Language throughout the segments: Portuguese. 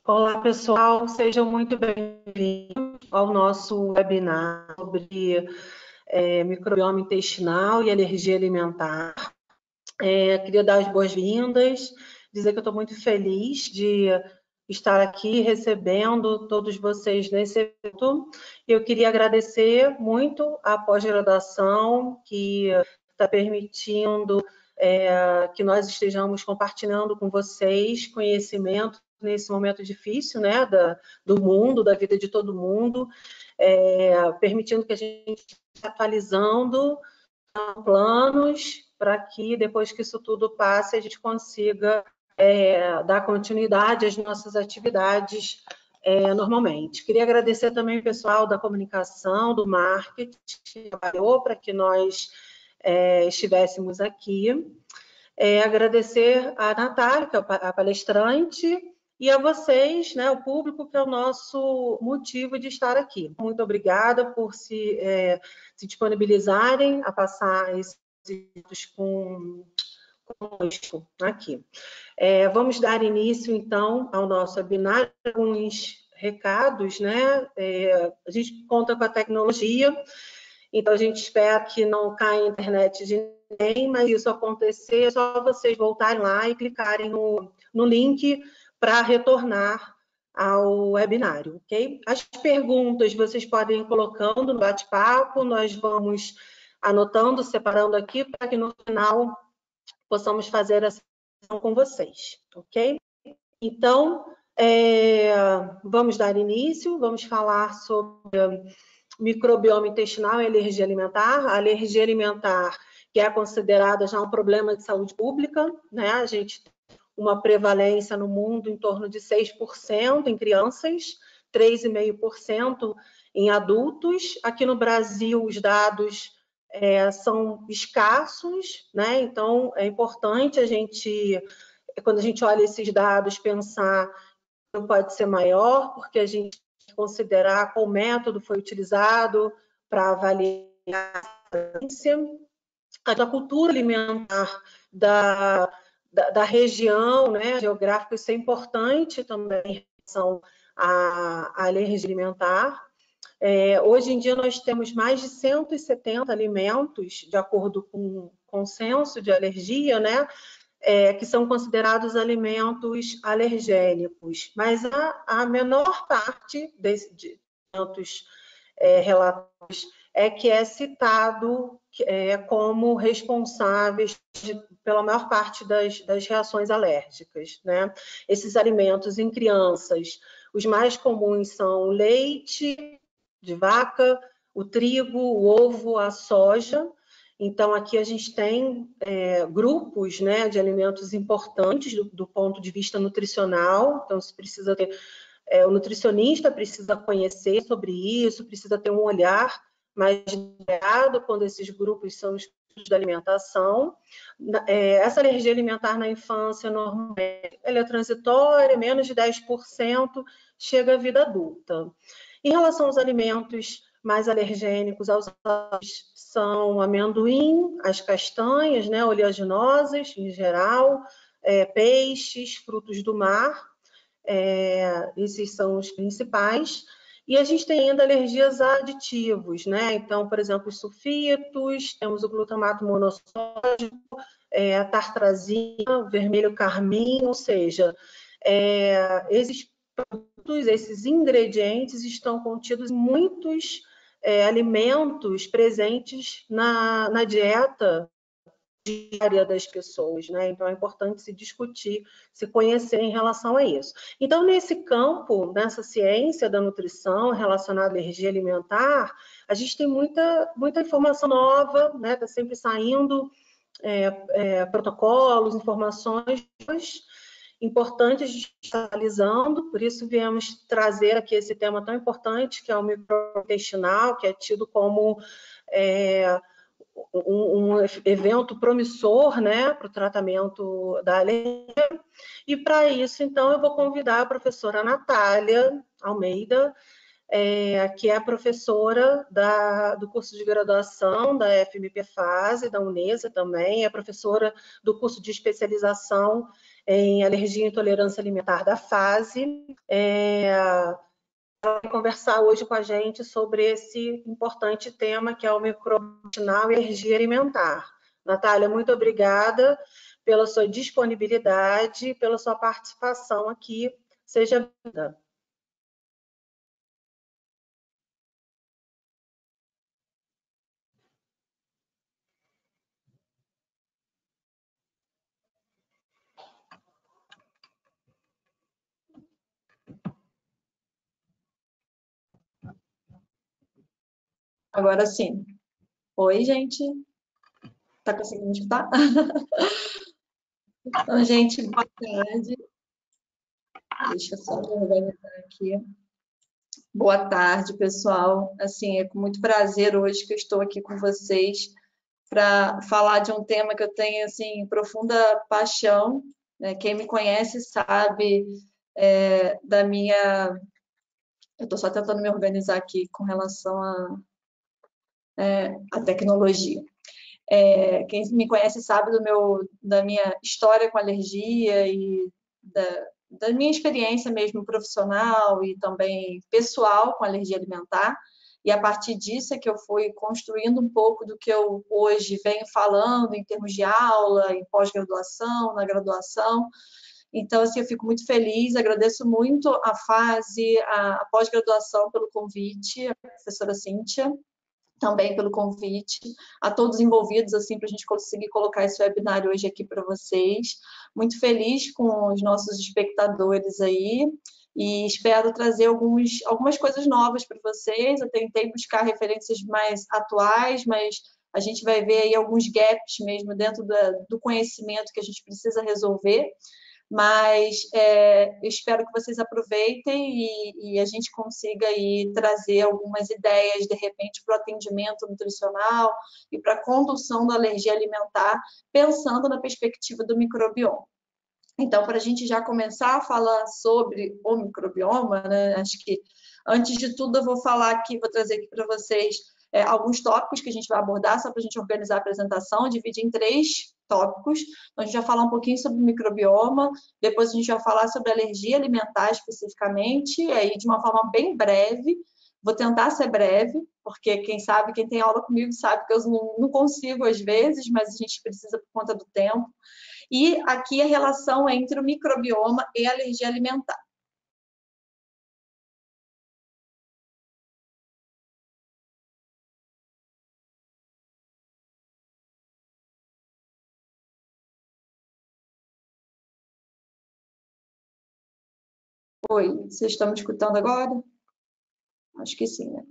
Olá, pessoal, sejam muito bem-vindos ao nosso webinar sobre microbioma intestinal e alergia alimentar. Queria dar as boas-vindas, dizer que eu estou muito feliz de estar aqui recebendo todos vocês nesse evento. Eu queria agradecer muito a pós-graduação que está permitindo que nós estejamos compartilhando com vocês conhecimento nesse momento difícil, né, do mundo, da vida de todo mundo, permitindo que a gente atualizando planos para que depois que isso tudo passe a gente consiga dar continuidade às nossas atividades normalmente. Queria agradecer também o pessoal da comunicação, do marketing, que trabalhou para que nós estivéssemos aqui. Agradecer a Natália, que é a palestrante, e a vocês, né, o público, que é o nosso motivo de estar aqui. Muito obrigada por se disponibilizarem a passar esses vídeos conosco aqui. Vamos dar início, então, ao nosso webinar. Alguns recados, né? A gente conta com a tecnologia, então a gente espera que não caia a internet de ninguém, mas isso acontecer, é só vocês voltarem lá e clicarem no link para retornar ao webinário, ok? As perguntas vocês podem ir colocando no bate-papo, nós vamos anotando, separando aqui, para que no final possamos fazer a sessão com vocês, ok? Então, vamos dar início, vamos falar sobre microbioma intestinal e alergia alimentar. A alergia alimentar, que é considerada já um problema de saúde pública, né? A gente tem uma prevalência no mundo em torno de 6% em crianças, 3,5% em adultos. Aqui no Brasil, os dados são escassos, né? Então, é importante a gente, quando a gente olha esses dados, pensar que não pode ser maior, porque a gente tem que considerar qual método foi utilizado para avaliar a cultura alimentar da região, né, geográfica. Isso é importante também em relação à alergia alimentar. Hoje em dia nós temos mais de 170 alimentos, de acordo com o consenso de alergia, né, que são considerados alimentos alergênicos, mas a menor parte de alimentos relatados que é citado como responsáveis pela maior parte das reações alérgicas, né? Esses alimentos em crianças, os mais comuns são o leite de vaca, o trigo, o ovo, a soja. Então, aqui a gente tem grupos, né, de alimentos importantes do ponto de vista nutricional. Então, se precisa ter, o nutricionista precisa conhecer sobre isso, precisa ter um olhar mais detalhado quando esses grupos são estudos da alimentação. Essa alergia alimentar na infância, normalmente, ela é transitória, menos de 10%, chega à vida adulta. Em relação aos alimentos mais alergênicos aos adultos, são o amendoim, as castanhas, né, oleaginosas em geral, peixes, frutos do mar, esses são os principais. E a gente tem ainda alergias a aditivos, né? Então, por exemplo, os sulfitos, temos o glutamato monossódico, a tartrazina, o vermelho carmim, ou seja, esses produtos, esses ingredientes estão contidos em muitos alimentos presentes na dieta diária das pessoas, né? Então é importante se discutir, se conhecer em relação a isso. Então, nesse campo, nessa ciência da nutrição relacionada à alergia alimentar, a gente tem muita informação nova, né? Está sempre saindo protocolos, informações importantes de estar analisando, por isso viemos trazer aqui esse tema tão importante, que é o microbioma intestinal, que é tido como um evento promissor, né, para o tratamento da alergia. E para isso, então, eu vou convidar a professora Natália Almeida, que é a professora do curso de graduação da FMP Fase, da Unesa também, é professora do curso de especialização em alergia e intolerância alimentar da FASE. Vai conversar hoje com a gente sobre esse importante tema que é o microbioma intestinal e alergia alimentar. Natália, muito obrigada pela sua disponibilidade, pela sua participação aqui. Seja bem-vinda. Agora sim. Oi, gente. Tá conseguindo escutar? Então, gente, boa tarde. Deixa eu só me organizar aqui. Boa tarde, pessoal. Assim, é com muito prazer hoje que eu estou aqui com vocês para falar de um tema que eu tenho assim profunda paixão, né? Quem me conhece sabe da minha. Eu estou só tentando me organizar aqui com relação à tecnologia. Quem me conhece sabe da minha história com alergia e da minha experiência mesmo profissional e também pessoal com alergia alimentar. E a partir disso é que eu fui construindo um pouco do que eu hoje venho falando em termos de aula, em pós-graduação, na graduação. Então, assim, eu fico muito feliz, agradeço muito a FASE, a pós-graduação pelo convite, a professora Cíntia, também pelo convite, a todos envolvidos, assim, para a gente conseguir colocar esse webinário hoje aqui para vocês. Muito feliz com os nossos espectadores aí e espero trazer algumas coisas novas para vocês. Eu tentei buscar referências mais atuais, mas a gente vai ver aí alguns gaps mesmo dentro do conhecimento que a gente precisa resolver. Mas eu espero que vocês aproveitem e a gente consiga aí trazer algumas ideias, de repente, para o atendimento nutricional e para a condução da alergia alimentar, pensando na perspectiva do microbioma. Então, para a gente já começar a falar sobre o microbioma, né, acho que, antes de tudo, eu vou trazer aqui para vocês alguns tópicos que a gente vai abordar, só para a gente organizar a apresentação, dividir em 3 tópicos. Então, a gente vai falar um pouquinho sobre o microbioma, depois a gente vai falar sobre alergia alimentar especificamente, e aí de uma forma bem breve. Vou tentar ser breve, porque quem tem aula comigo sabe que eu não consigo às vezes, mas a gente precisa por conta do tempo. E aqui a relação entre o microbioma e a alergia alimentar. Oi, vocês estão me escutando agora? Acho que sim, né?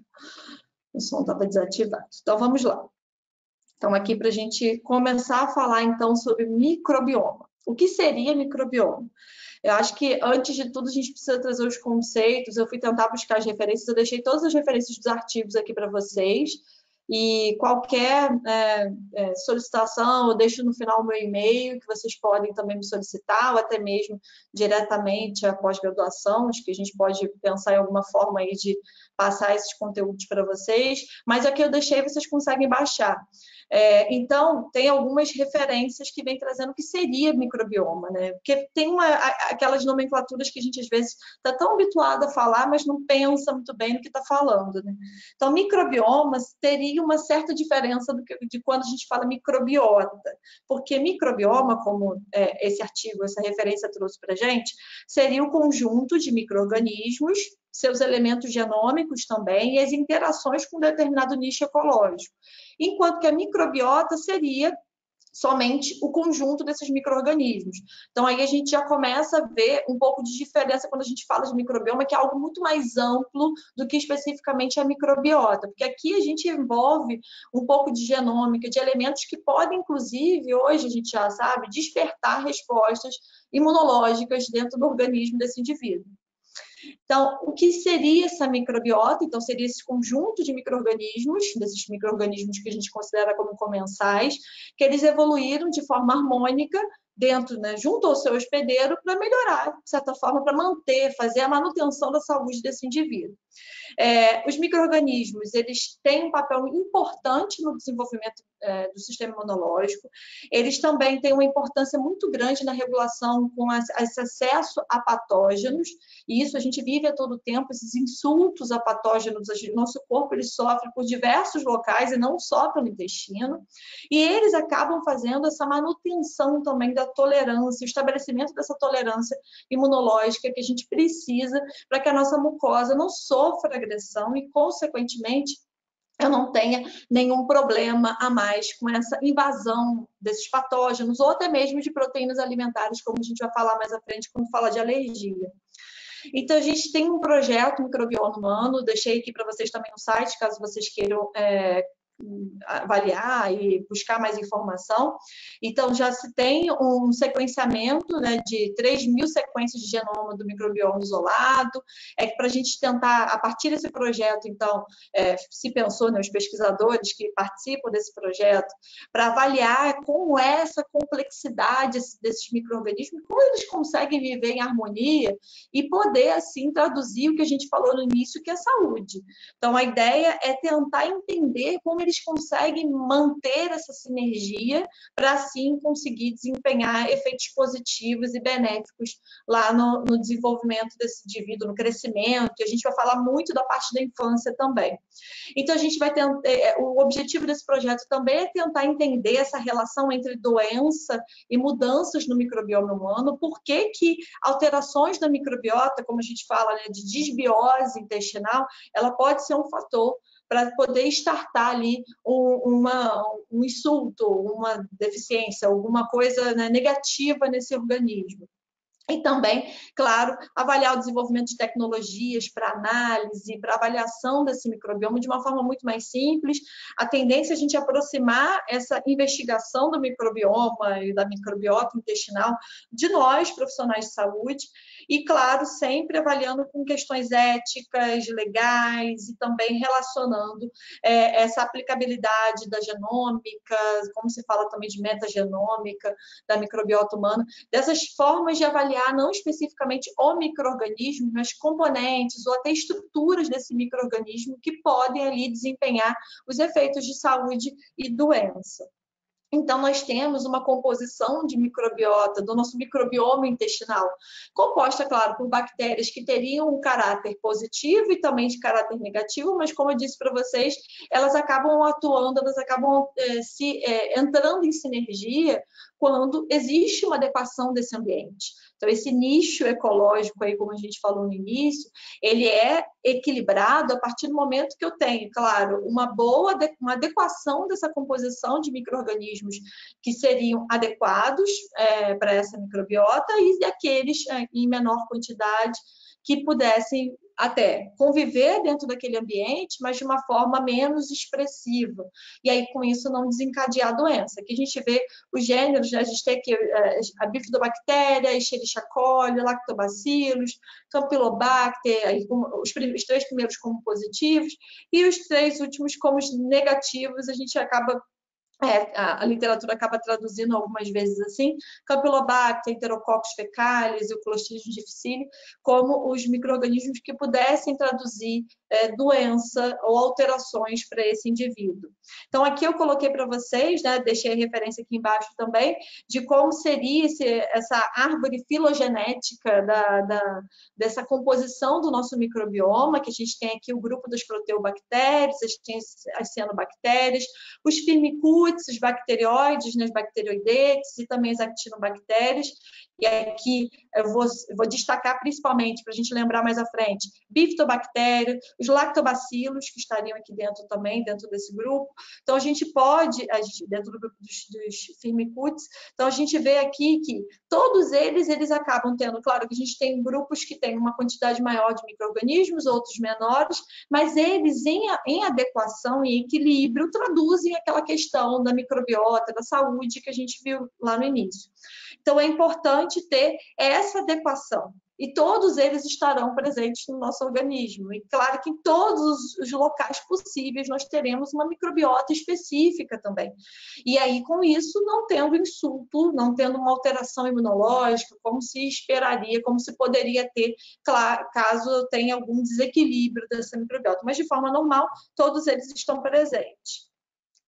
O som estava desativado. Então, vamos lá. Então, aqui para a gente começar a falar, então, sobre microbioma. O que seria microbioma? Eu acho que, antes de tudo, a gente precisa trazer os conceitos. Eu fui tentar buscar as referências, eu deixei todas as referências dos artigos aqui para vocês. E qualquer solicitação, eu deixo no final o meu e-mail, que vocês podem também me solicitar, ou até mesmo diretamente a pós-graduação, acho que a gente pode pensar em alguma forma aí de passar esses conteúdos para vocês, mas aqui eu deixei, vocês conseguem baixar. Então, tem algumas referências que vem trazendo o que seria microbioma, né? Porque tem aquelas nomenclaturas que a gente, às vezes, está tão habituado a falar, mas não pensa muito bem no que está falando, né? Então, microbiomas teria uma certa diferença de quando a gente fala microbiota, porque microbioma, como esse artigo, essa referência trouxe para a gente, seria o conjunto de micro-organismos, seus elementos genômicos também, e as interações com determinado nicho ecológico. Enquanto que a microbiota seria somente o conjunto desses micro-organismos. Então, aí a gente já começa a ver um pouco de diferença quando a gente fala de microbioma, que é algo muito mais amplo do que especificamente a microbiota, porque aqui a gente envolve um pouco de genômica, de elementos que podem, inclusive, hoje a gente já sabe, despertar respostas imunológicas dentro do organismo desse indivíduo. Então, o que seria essa microbiota? Então, seria esse conjunto de micro-organismos, desses micro-organismos que a gente considera como comensais, que eles evoluíram de forma harmônica dentro, né, junto ao seu hospedeiro, para melhorar, de certa forma, para manter, fazer a manutenção da saúde desse indivíduo. Os micro-organismos, eles têm um papel importante no desenvolvimento do sistema imunológico. Eles também têm uma importância muito grande na regulação com esse acesso a patógenos, e isso a gente vive a todo tempo, esses insultos a patógenos, nosso corpo ele sofre por diversos locais e não só pelo intestino, e eles acabam fazendo essa manutenção também da tolerância, o estabelecimento dessa tolerância imunológica que a gente precisa para que a nossa mucosa não sofra agressão e, consequentemente, eu não tenha nenhum problema a mais com essa invasão desses patógenos ou até mesmo de proteínas alimentares, como a gente vai falar mais à frente quando fala de alergia. Então, a gente tem um projeto microbioma humano, deixei aqui para vocês também no site, caso vocês queiram avaliar e buscar mais informação. Então, já se tem um sequenciamento, né, de 3.000 sequências de genoma do microbioma isolado, para a gente tentar, a partir desse projeto, então, se pensou, né, os pesquisadores que participam desse projeto, para avaliar como é essa complexidade desses micro-organismos, como eles conseguem viver em harmonia e poder, assim, traduzir o que a gente falou no início, que é saúde. Então, a ideia é tentar entender como eles conseguem manter essa sinergia para, assim, conseguir desempenhar efeitos positivos e benéficos lá no desenvolvimento desse indivíduo, no crescimento, e a gente vai falar muito da parte da infância também. Então, a gente vai tentar, o objetivo desse projeto também é tentar entender essa relação entre doença e mudanças no microbioma humano, por que alterações da microbiota, como a gente fala, né, de desbiose intestinal, ela pode ser um fator para poder startar ali um insulto, uma deficiência, alguma coisa, né, negativa nesse organismo. E também, claro, avaliar o desenvolvimento de tecnologias para análise, para avaliação desse microbioma de uma forma muito mais simples. A tendência é a gente aproximar essa investigação do microbioma e da microbiota intestinal de nós, profissionais de saúde, e, claro, sempre avaliando com questões éticas, legais e também relacionando essa aplicabilidade da genômica, como se fala também de metagenômica, da microbiota humana, dessas formas de avaliar não especificamente o micro-organismo, mas componentes ou até estruturas desse micro-organismo que podem ali desempenhar os efeitos de saúde e doença. Então, nós temos uma composição de microbiota, do nosso microbioma intestinal, composta, claro, por bactérias que teriam um caráter positivo e também de caráter negativo, mas, como eu disse para vocês, elas acabam atuando, elas acabam entrando em sinergia quando existe uma adequação desse ambiente. Então, esse nicho ecológico, aí, como a gente falou no início, ele é equilibrado a partir do momento que eu tenho, claro, uma adequação dessa composição de micro-organismos que seriam adequados para essa microbiota e aqueles em menor quantidade que pudessem até conviver dentro daquele ambiente, mas de uma forma menos expressiva. E aí, com isso, não desencadear a doença. Aqui a gente vê os gêneros, né? A gente tem aqui a bifidobactéria, Escherichia coli, lactobacillus, Campylobacter, os 3 primeiros como positivos, e os 3 últimos como negativos, a gente acaba a literatura acaba traduzindo algumas vezes assim, Campylobacter, Enterococcus fecalis e o Clostridium difficile, como os micro-organismos que pudessem traduzir doença ou alterações para esse indivíduo. Então, aqui eu coloquei para vocês, né, deixei a referência aqui embaixo também, de como seria essa árvore filogenética dessa composição do nosso microbioma, que a gente tem aqui o grupo das proteobactérias, a gente tem as cianobactérias, os firmicutes, os bacterióides, né, as bacteroidetes e também as actinobactérias. E aqui eu vou destacar principalmente, para a gente lembrar mais à frente, bifidobactéria, os lactobacilos, que estariam aqui dentro também, dentro desse grupo. Então, a gente pode, dentro do grupo dos firmicutes, então a gente vê aqui que todos eles acabam tendo, claro que a gente tem grupos que têm uma quantidade maior de micro-organismos, outros menores, mas eles, em adequação e equilíbrio, traduzem aquela questão da microbiota, da saúde que a gente viu lá no início. Então, é importante ter essa adequação. E todos eles estarão presentes no nosso organismo. E claro que em todos os locais possíveis nós teremos uma microbiota específica também. E aí, com isso, não tendo insulto, não tendo uma alteração imunológica, como se esperaria, como se poderia ter, claro, caso tenha algum desequilíbrio dessa microbiota. Mas, de forma normal, todos eles estão presentes.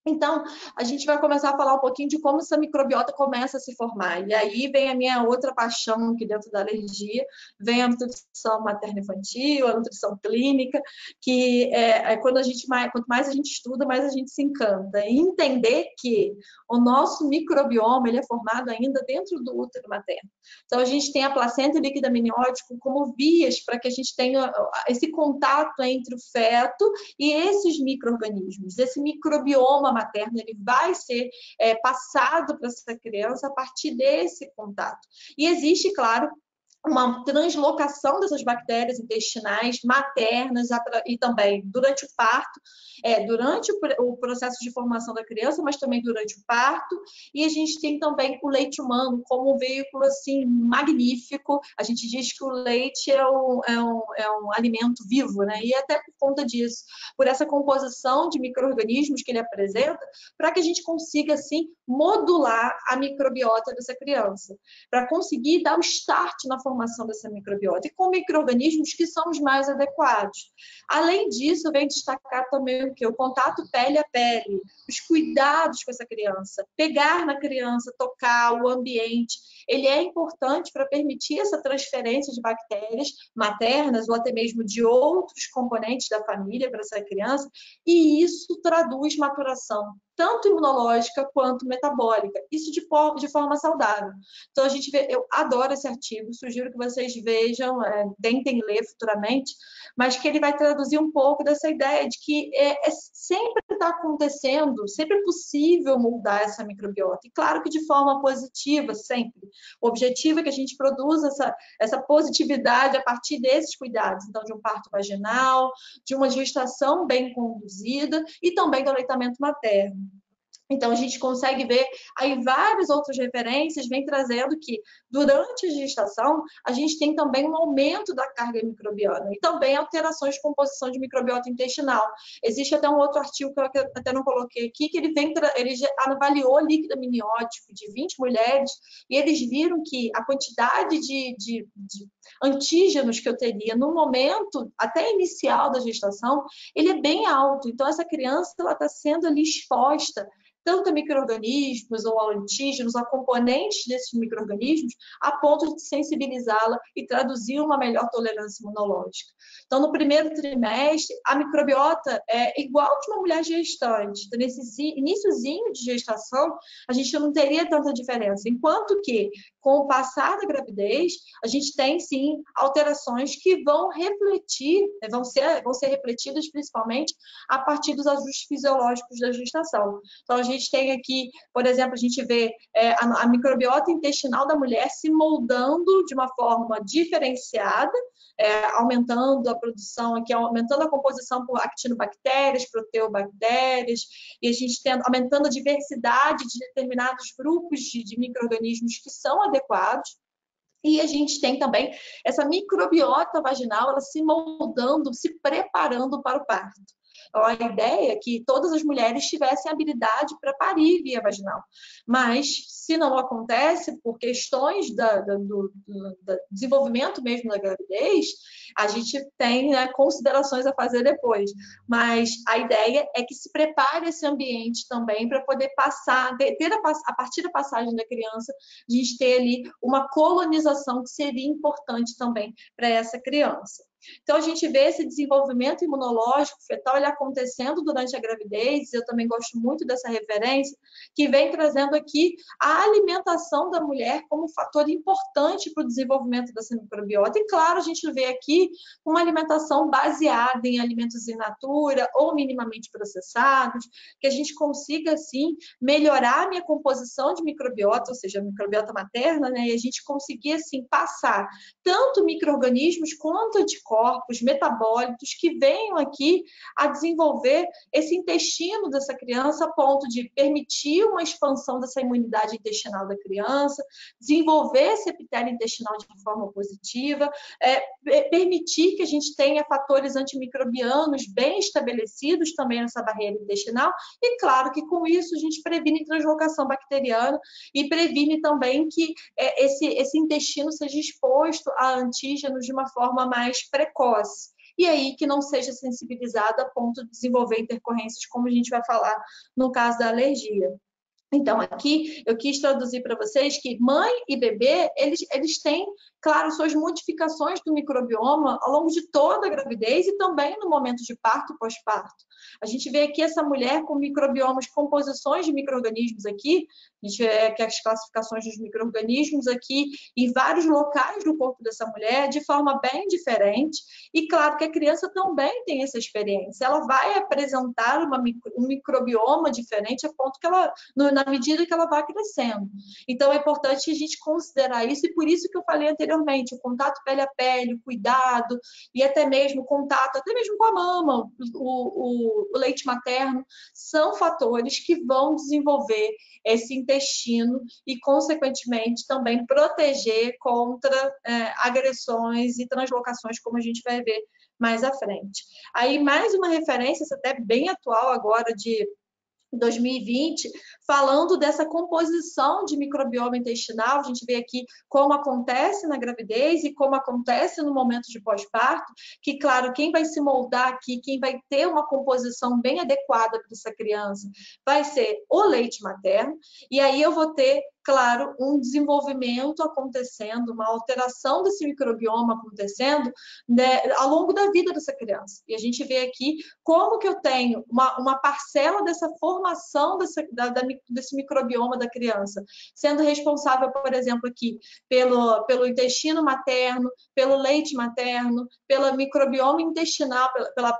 Então, a gente vai começar a falar um pouquinho de como essa microbiota começa a se formar. E aí vem a minha outra paixão aqui dentro da alergia, vem a nutrição materno-infantil, a nutrição clínica, que quando quanto mais a gente estuda, mais a gente se encanta. E entender que o nosso microbioma ele é formado ainda dentro do útero materno. Então, a gente tem a placenta e o líquido amniótico como vias para que a gente tenha esse contato entre o feto e esses micro-organismos, esse microbioma materno, ele vai ser passado para essa criança a partir desse contato. E existe, claro, uma translocação dessas bactérias intestinais maternas e também durante o parto, durante o processo de formação da criança, mas também durante o parto. E a gente tem também o leite humano como um veículo assim magnífico. A gente diz que o leite é um alimento vivo, né? E até por conta disso, por essa composição de micro-organismos que ele apresenta, para que a gente consiga assim modular a microbiota dessa criança, para conseguir dar o start na formação dessa microbiota e com micro-organismos que são os mais adequados. Além disso, vem destacar também o contato pele a pele, os cuidados com essa criança, pegar na criança, tocar o ambiente, ele é importante para permitir essa transferência de bactérias maternas ou até mesmo de outros componentes da família para essa criança, e isso traduz maturação tanto imunológica quanto metabólica, isso de forma saudável. Então, eu adoro esse artigo, sugiro que vocês vejam, tentem ler futuramente, mas que ele vai traduzir um pouco dessa ideia de que sempre está acontecendo, sempre é possível mudar essa microbiota, e claro que de forma positiva, sempre. O objetivo é que a gente produza essa positividade a partir desses cuidados, então de um parto vaginal, de uma gestação bem conduzida e também do aleitamento materno. Então, a gente consegue ver aí várias outras referências, vem trazendo que durante a gestação, a gente tem também um aumento da carga microbiana e também alterações de composição de microbiota intestinal. Existe até um outro artigo que eu até não coloquei aqui, que ele já avaliou líquido amniótico de 20 mulheres e eles viram que a quantidade de antígenos que eu teria no momento até inicial da gestação, ele é bem alto. Então, essa criança está sendo ali exposta tanto a micro-organismos ou a antígenos, a componentes desses micro-organismos, a ponto de sensibilizá-la e traduzir uma melhor tolerância imunológica. Então, no primeiro trimestre, a microbiota é igual de uma mulher gestante. Então, nesse iniciozinho de gestação, a gente não teria tanta diferença. Enquanto que, com o passar da gravidez, a gente tem, sim, alterações que vão refletir, vão ser refletidas principalmente a partir dos ajustes fisiológicos da gestação. Então, a gente tem aqui, por exemplo, a gente vê a microbiota intestinal da mulher se moldando de uma forma diferenciada, aumentando a produção aqui, aumentando a composição por actinobactérias, proteobactérias, e a gente tem aumentando a diversidade de determinados grupos de micro-organismos que são adequados. E a gente tem também essa microbiota vaginal, ela se moldando, se preparando para o parto. A ideia é que todas as mulheres tivessem habilidade para parir via vaginal. Mas, se não acontece, por questões do desenvolvimento mesmo da gravidez, a gente tem considerações a fazer depois. Mas a ideia é que se prepare esse ambiente também para poder passar, a partir da passagem da criança, a gente ter ali uma colonização que seria importante também para essa criança. Então, a gente vê esse desenvolvimento imunológico fetal ele acontecendo durante a gravidez, eu também gosto muito dessa referência, que vem trazendo aqui a alimentação da mulher como um fator importante para o desenvolvimento dessa microbiota. E, claro, a gente vê aqui uma alimentação baseada em alimentos in natura ou minimamente processados, que a gente consiga, assim, melhorar a minha composição de microbiota, ou seja, a microbiota materna, né? E a gente conseguir, assim, passar tanto micro-organismos quanto anticorpos, metabólitos que venham aqui a desenvolver esse intestino dessa criança a ponto de permitir uma expansão dessa imunidade intestinal da criança, desenvolver esse epitélio intestinal de forma positiva, permitir que a gente tenha fatores antimicrobianos bem estabelecidos também nessa barreira intestinal e, claro, que com isso a gente previne translocação bacteriana e previne também que esse intestino seja exposto a antígenos de uma forma mais precoce. e aí que não seja sensibilizada a ponto de desenvolver intercorrências, como a gente vai falar no caso da alergia. Então, aqui eu quis traduzir para vocês que mãe e bebê, eles têm, claro, suas modificações do microbioma ao longo de toda a gravidez e também no momento de parto e pós-parto. A gente vê aqui essa mulher com microbiomas, composições de micro-organismos aqui, a gente vê aqui as classificações dos micro-organismos aqui em vários locais do corpo dessa mulher, de forma bem diferente, e claro que a criança também tem essa experiência, ela vai apresentar um microbioma diferente a ponto que ela, na medida que ela vai crescendo. Então, é importante a gente considerar isso, e por isso que eu falei anteriormente, o contato pele a pele, o cuidado, e até mesmo o contato, até mesmo com a mama, o leite materno, são fatores que vão desenvolver esse intestino e, consequentemente, também proteger contra agressões e translocações, como a gente vai ver mais à frente. Aí, mais uma referência, até bem atual agora, de 2020, falando dessa composição de microbioma intestinal. A gente vê aqui como acontece na gravidez e como acontece no momento de pós-parto, que, claro, quem vai se moldar aqui, quem vai ter uma composição bem adequada para essa criança, vai ser o leite materno, e aí eu vou ter, claro, um desenvolvimento acontecendo, uma alteração desse microbioma acontecendo, né, ao longo da vida dessa criança. E a gente vê aqui como que eu tenho uma parcela dessa formação desse microbioma da criança, sendo responsável, por exemplo, aqui pelo intestino materno, pelo leite materno, pelo microbioma intestinal, pela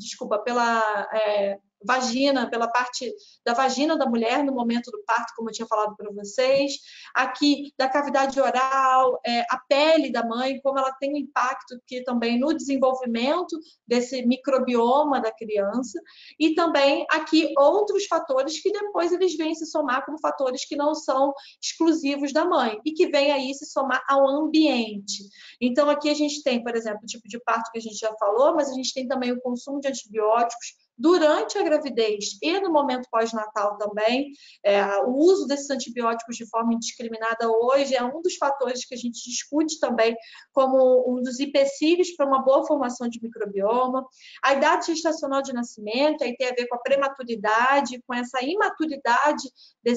vagina, pela parte da vagina da mulher no momento do parto, como eu tinha falado para vocês, aqui da cavidade oral, a pele da mãe, como ela tem um impacto aqui também no desenvolvimento desse microbioma da criança, e também aqui outros fatores que depois eles vêm se somar como fatores que não são exclusivos da mãe, e que vêm aí se somar ao ambiente. Então, aqui a gente tem, por exemplo, o tipo de parto que a gente já falou, mas a gente tem também o consumo de antibióticos durante a gravidez e no momento pós-natal também. O uso desses antibióticos de forma indiscriminada hoje é um dos fatores que a gente discute também como um dos empecilhos para uma boa formação de microbioma. A idade gestacional de nascimento aí tem a ver com a prematuridade, com essa imaturidade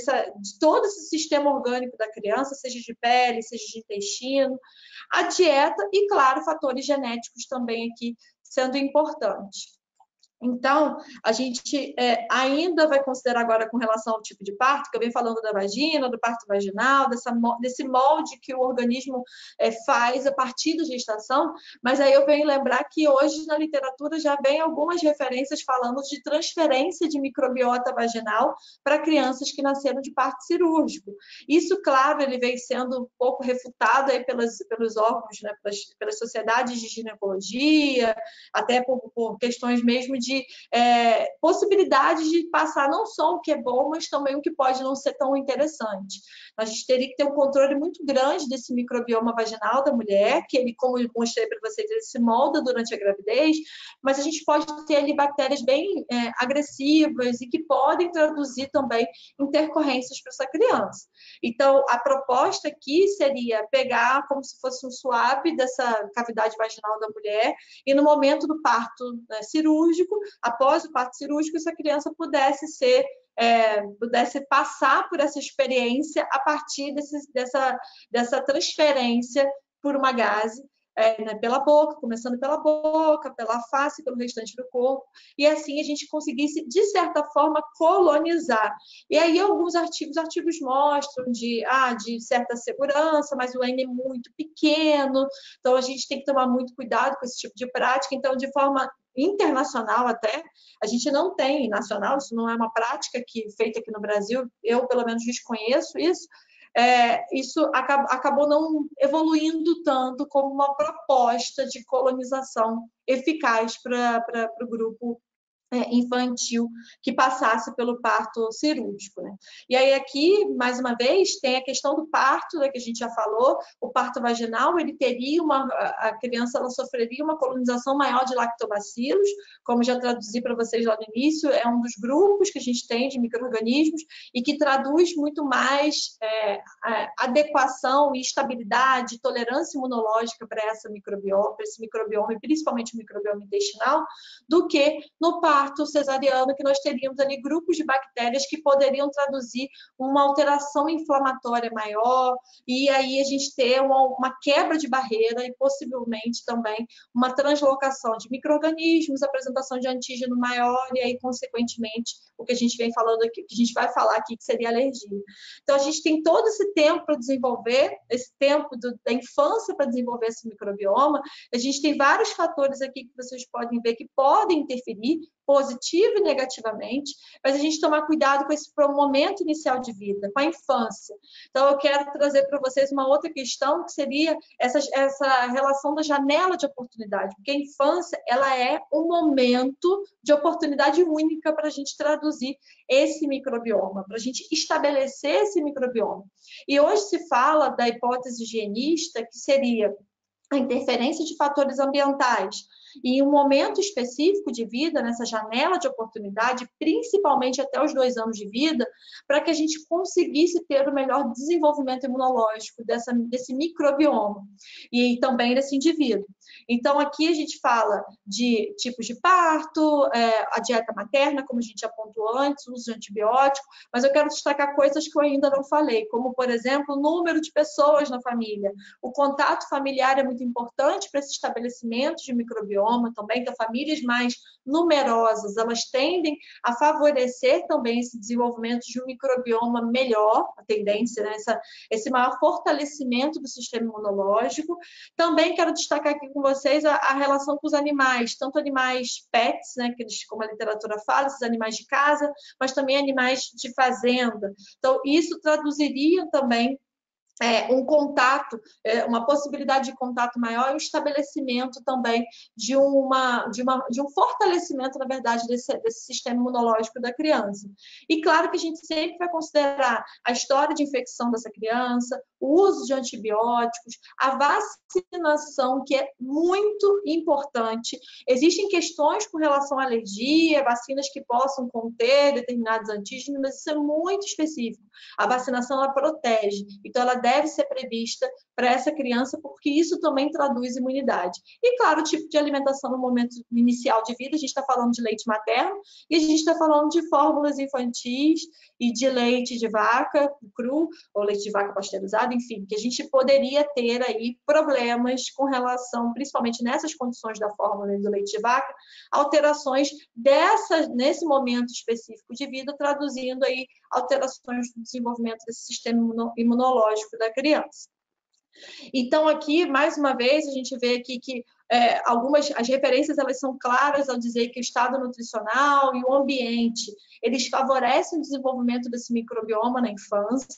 de todo esse sistema orgânico da criança, seja de pele, seja de intestino. A dieta e, claro, fatores genéticos também aqui sendo importantes. Então, a gente ainda vai considerar agora com relação ao tipo de parto, que eu venho falando da vagina, do parto vaginal, desse molde que o organismo faz a partir da gestação, mas aí eu venho lembrar que hoje na literatura já vem algumas referências falando de transferência de microbiota vaginal para crianças que nasceram de parto cirúrgico. Isso, claro, ele vem sendo um pouco refutado aí pelos órgãos, né, pelas sociedades de ginecologia, até por questões mesmo de possibilidades de passar não só o que é bom, mas também o que pode não ser tão interessante. A gente teria que ter um controle muito grande desse microbioma vaginal da mulher, que ele, como eu mostrei para vocês, ele se molda durante a gravidez, mas a gente pode ter ali bactérias bem agressivas e que podem traduzir também intercorrências para essa criança. Então, a proposta aqui seria pegar como se fosse um swab dessa cavidade vaginal da mulher e no momento do parto cirúrgico, após o parto cirúrgico, essa criança pudesse passar por essa experiência a partir dessa transferência por uma gase, pela boca, começando pela boca, pela face, pelo restante do corpo, e assim a gente conseguisse, de certa forma, colonizar. E aí alguns artigos mostram de certa segurança, mas o N é muito pequeno, então a gente tem que tomar muito cuidado com esse tipo de prática. Então, de forma internacional até, a gente não tem nacional, isso não é uma prática feita aqui no Brasil, eu pelo menos desconheço isso, isso acabou não evoluindo tanto como uma proposta de colonização eficaz para o grupo infantil que passasse pelo parto cirúrgico, né? E aí aqui, mais uma vez, tem a questão do parto, né, que a gente já falou, o parto vaginal, ele teria a criança ela sofreria uma colonização maior de lactobacilos, como já traduzi para vocês lá no início, é um dos grupos que a gente tem de micro-organismos e que traduz muito mais adequação e estabilidade, tolerância imunológica para esse microbioma e principalmente o microbioma intestinal, do que no parto cesariano, que nós teríamos ali grupos de bactérias que poderiam traduzir uma alteração inflamatória maior, e aí a gente ter uma quebra de barreira e possivelmente também uma translocação de micro-organismos, apresentação de antígeno maior, e aí, consequentemente, o que a gente vem falando aqui, que a gente vai falar aqui, que seria alergia. Então, a gente tem todo esse tempo para desenvolver, esse tempo da infância para desenvolver esse microbioma. A gente tem vários fatores aqui que vocês podem ver que podem interferir, positivo e negativamente, mas a gente tomar cuidado com esse momento inicial de vida, com a infância. Então, eu quero trazer para vocês uma outra questão, que seria essa relação da janela de oportunidade, porque a infância, ela é um momento de oportunidade única para a gente traduzir esse microbioma, para a gente estabelecer esse microbioma. E hoje se fala da hipótese higienista, que seria a interferência de fatores ambientais e um momento específico de vida, nessa janela de oportunidade, principalmente até os 2 anos de vida, para que a gente conseguisse ter o melhor desenvolvimento imunológico desse microbioma e também desse indivíduo. Então, aqui a gente fala de tipos de parto, a dieta materna, como a gente apontou antes, o uso de antibiótico, mas eu quero destacar coisas que eu ainda não falei, como, por exemplo, o número de pessoas na família. O contato familiar é muito importante para esse estabelecimento de microbioma também, então famílias mais numerosas, elas tendem a favorecer também esse desenvolvimento de um microbioma melhor, a tendência, né? Esse maior fortalecimento do sistema imunológico. Também quero destacar aqui com vocês a relação com os animais, tanto animais pets, né, que eles, como a literatura fala, esses animais de casa, mas também animais de fazenda. Então, isso traduziria também um contato, uma possibilidade de contato maior e um estabelecimento também de um fortalecimento, na verdade, desse sistema imunológico da criança. E claro que a gente sempre vai considerar a história de infecção dessa criança, o uso de antibióticos, a vacinação, que é muito importante. Existem questões com relação à alergia, vacinas que possam conter determinados antígenos, mas isso é muito específico. A vacinação, ela protege, então ela deve ser prevista para essa criança, porque isso também traduz imunidade. E, claro, o tipo de alimentação no momento inicial de vida, a gente está falando de leite materno e a gente está falando de fórmulas infantis e de leite de vaca cru ou leite de vaca pasteurizado, enfim, que a gente poderia ter aí problemas com relação, principalmente nessas condições da fórmula do leite de vaca, alterações nesse momento específico de vida, traduzindo aí alterações no desenvolvimento desse sistema imunológico da criança. Então, aqui, mais uma vez, a gente vê aqui que as referências elas são claras ao dizer que o estado nutricional e o ambiente, eles favorecem o desenvolvimento desse microbioma na infância.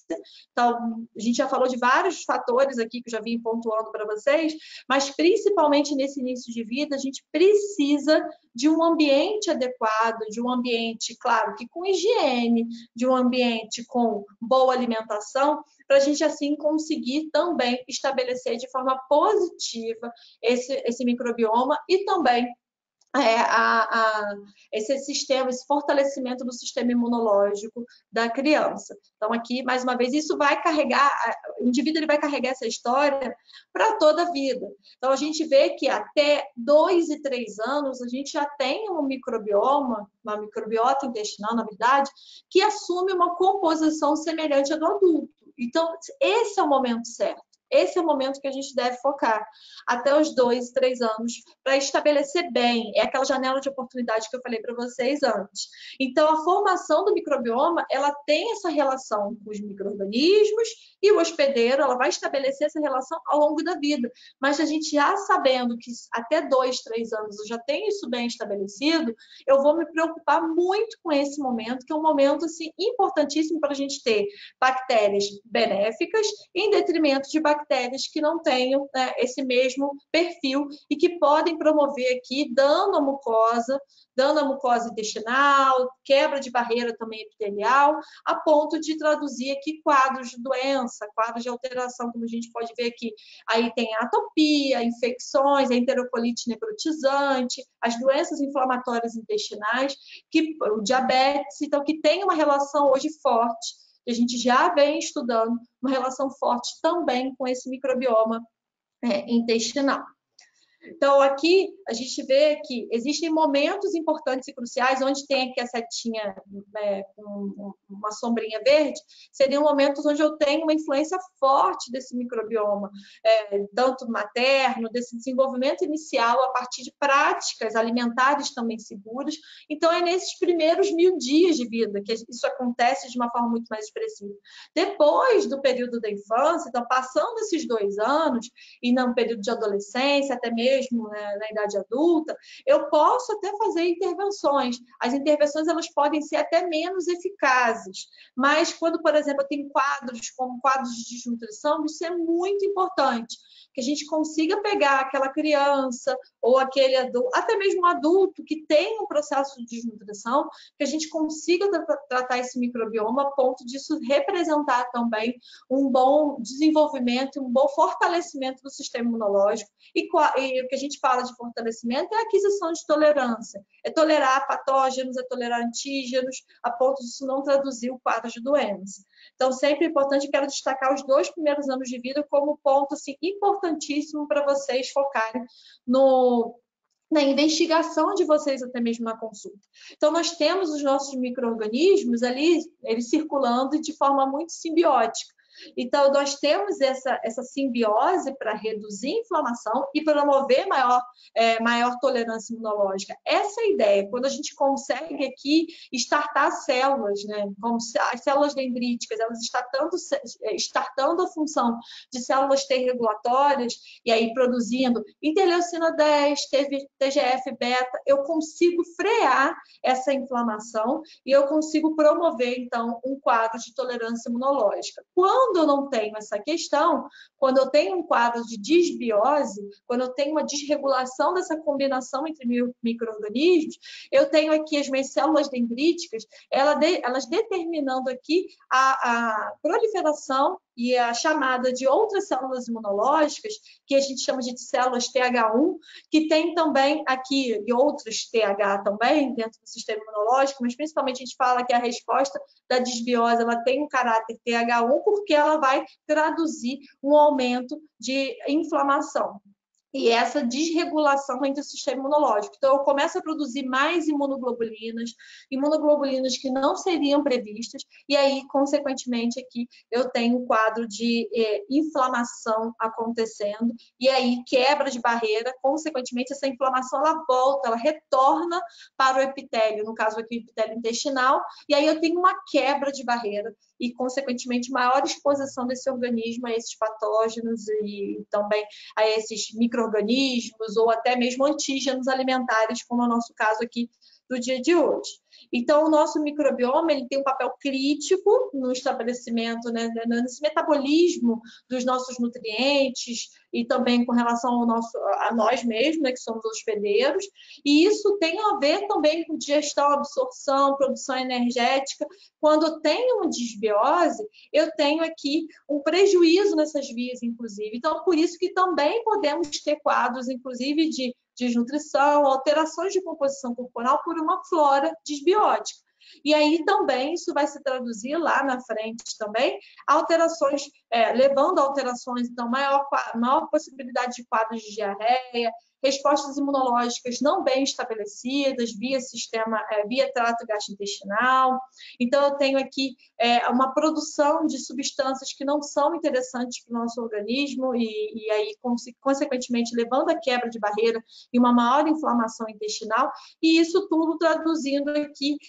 Então, a gente já falou de vários fatores aqui que eu já vim pontuando para vocês, mas principalmente nesse início de vida, a gente precisa de um ambiente adequado, de um ambiente, claro, que com higiene, de um ambiente com boa alimentação, para a gente assim conseguir também estabelecer de forma positiva esse microbioma e também esse sistema, esse fortalecimento do sistema imunológico da criança. Então, aqui, mais uma vez, isso vai carregar, o indivíduo ele vai carregar essa história para toda a vida. Então, a gente vê que até 2 e 3 anos, a gente já tem um microbioma, uma microbiota intestinal, na verdade, que assume uma composição semelhante à do adulto. Então, esse é o momento certo. Esse é o momento que a gente deve focar, até os 2, 3 anos, para estabelecer bem. É aquela janela de oportunidade que eu falei para vocês antes. Então, a formação do microbioma, ela tem essa relação com os micro-organismos e o hospedeiro, ela vai estabelecer essa relação ao longo da vida. Mas a gente já sabendo que até 2, 3 anos eu já tenho isso bem estabelecido, eu vou me preocupar muito com esse momento, que é um momento assim, importantíssimo para a gente ter bactérias benéficas em detrimento de bactérias bactérias que não tenham, né, esse mesmo perfil e que podem promover aqui dano à mucosa intestinal, quebra de barreira também epitelial, a ponto de traduzir aqui quadros de doença, quadros de alteração, como a gente pode ver aqui. Aí tem a atopia, infecções, a enterocolite necrotizante, as doenças inflamatórias intestinais, o diabetes, então, que tem uma relação hoje forte, que a gente já vem estudando, uma relação forte também com esse microbioma intestinal. Então, aqui a gente vê que existem momentos importantes e cruciais, onde tem aqui a setinha com uma sombrinha verde, seriam momentos onde eu tenho uma influência forte desse microbioma, tanto materno, desse desenvolvimento inicial a partir de práticas alimentares também seguras. Então, é nesses primeiros 1000 dias de vida que isso acontece de uma forma muito mais expressiva. Depois do período da infância, então, passando esses 2 anos, e no período de adolescência, até mesmo na idade adulta, eu posso até fazer intervenções. As intervenções elas podem ser até menos eficazes, mas quando, por exemplo, eu tenho quadros como quadros de desnutrição, isso é muito importante, que a gente consiga pegar aquela criança ou aquele adulto, até mesmo um adulto que tem um processo de desnutrição, que a gente consiga tratar esse microbioma a ponto disso representar também um bom desenvolvimento, um bom fortalecimento do sistema imunológico. E o que a gente fala de fortalecimento é a aquisição de tolerância. É tolerar patógenos, é tolerar antígenos, a ponto disso não traduzir o quadro de doença. Então, sempre é importante, quero destacar os 2 primeiros anos de vida como ponto assim, importantíssimo para vocês focarem na investigação de vocês, até mesmo na consulta. Então, nós temos os nossos micro-organismos ali, eles circulando de forma muito simbiótica. Então, nós temos essa simbiose para reduzir a inflamação e promover maior tolerância imunológica. Essa é a ideia. Quando a gente consegue aqui startar células, né? Como as células dendríticas, elas startando a função de células T regulatórias e aí produzindo interleucina 10, TGF-beta, eu consigo frear essa inflamação e eu consigo promover, então, um quadro de tolerância imunológica. Quando eu não tenho essa questão, quando eu tenho um quadro de disbiose, quando eu tenho uma desregulação dessa combinação entre micro-organismos, eu tenho aqui as minhas células dendríticas, elas determinando aqui a proliferação e a chamada de outras células imunológicas, que a gente chama de células TH1, que tem também aqui, e outras TH também, dentro do sistema imunológico, mas principalmente a gente fala que a resposta da disbiose, ela tem um caráter TH1, porque ela vai traduzir um aumento de inflamação. E essa desregulação entre o sistema imunológico. Então, eu começo a produzir mais imunoglobulinas que não seriam previstas, e aí, consequentemente, aqui eu tenho um quadro de inflamação acontecendo, e aí quebra de barreira, consequentemente, essa inflamação ela volta, ela retorna para o epitélio, no caso aqui, o epitélio intestinal, e aí eu tenho uma quebra de barreira, e, consequentemente, maior exposição desse organismo a esses patógenos e também a esses micro-organismos ou até mesmo antígenos alimentares, como é o nosso caso aqui do dia de hoje. Então, o nosso microbioma ele tem um papel crítico no estabelecimento, né, nesse metabolismo dos nossos nutrientes e também com relação a nós mesmos, né, que somos hospedeiros. E isso tem a ver também com digestão, absorção, produção energética. Quando eu tenho uma disbiose, eu tenho aqui um prejuízo nessas vias, inclusive. Então, por isso que também podemos ter quadros, inclusive, de desnutrição, alterações de composição corporal por uma flora disbiótica. E aí também isso vai se traduzir lá na frente também, alterações, levando a alterações, então, maior possibilidade de quadros de diarreia, respostas imunológicas não bem estabelecidas via trato gastrointestinal. Então, eu tenho aqui uma produção de substâncias que não são interessantes para o nosso organismo e aí, consequentemente, levando a quebra de barreira e uma maior inflamação intestinal, e isso tudo traduzindo aqui esse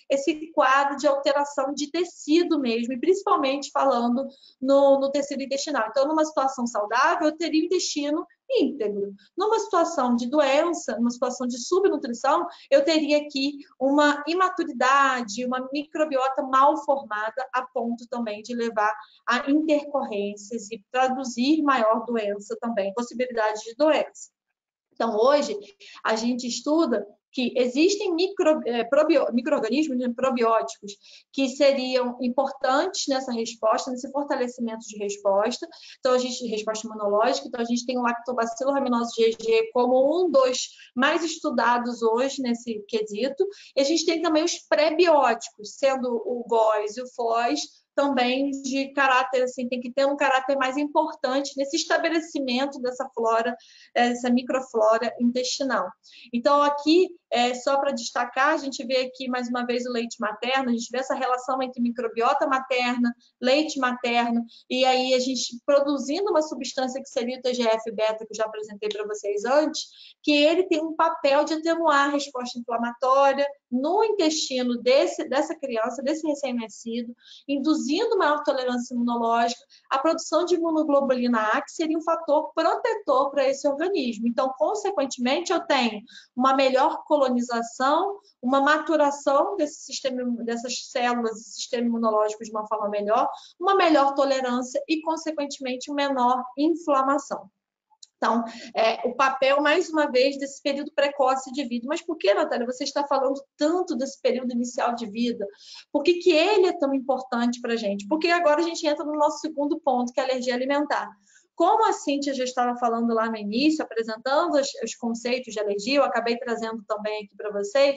esse quadro de alteração de tecido mesmo, e principalmente falando no tecido intestinal. Então, numa situação saudável, eu teria o intestino íntegro. Numa situação de doença, numa situação de subnutrição, eu teria aqui uma imaturidade, uma microbiota mal formada, a ponto também de levar a intercorrências e traduzir maior doença também, possibilidade de doença. Então, hoje, a gente estuda que existem micro-organismos, probióticos, que seriam importantes nessa resposta, nesse fortalecimento de resposta. Então, a gente, resposta imunológica, então a gente tem o Lactobacillus rhamnosus GG como um dos mais estudados hoje nesse quesito. E a gente tem também os pré-bióticos, sendo o GOS e o FOS, também de caráter, assim, tem que ter um caráter mais importante nesse estabelecimento dessa flora, essa microflora intestinal. Então, aqui, só para destacar, a gente vê aqui, mais uma vez, o leite materno, a gente vê essa relação entre microbiota materna, leite materno, e aí a gente produzindo uma substância que seria o TGF-beta, que eu já apresentei para vocês antes, que ele tem um papel de atenuar a resposta inflamatória no intestino dessa criança, desse recém-nascido, induzindo maior tolerância imunológica, a produção de imunoglobulina A, que seria um fator protetor para esse organismo. Então, consequentemente, eu tenho uma melhor colonização, uma maturação desse sistema, dessas células e sistema imunológico de uma forma melhor, uma melhor tolerância e, consequentemente, menor inflamação. Então, o papel, mais uma vez, desse período precoce de vida. Mas por que, Natália, você está falando tanto desse período inicial de vida? Por que ele é tão importante para a gente? Porque agora a gente entra no nosso segundo ponto, que é a alergia alimentar. Como a Cíntia já estava falando lá no início, apresentando os conceitos de alergia, eu acabei trazendo também aqui para vocês,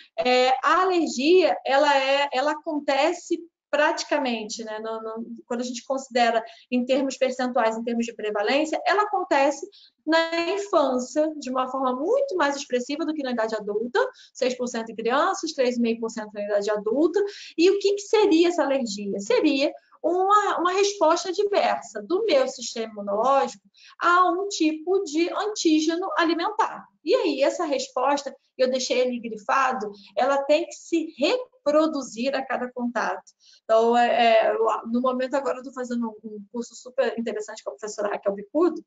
a alergia, ela acontece praticamente, né, quando a gente considera em termos percentuais, em termos de prevalência, ela acontece na infância, de uma forma muito mais expressiva do que na idade adulta, 6% em crianças, 3,5% na idade adulta. E o que seria essa alergia? Seria uma resposta diversa do meu sistema imunológico a um tipo de antígeno alimentar. E aí, essa resposta, eu deixei ele grifado, ela tem que se reproduzir a cada contato. Então, no momento agora eu estou fazendo um curso super interessante com a professora Raquel Bicudo,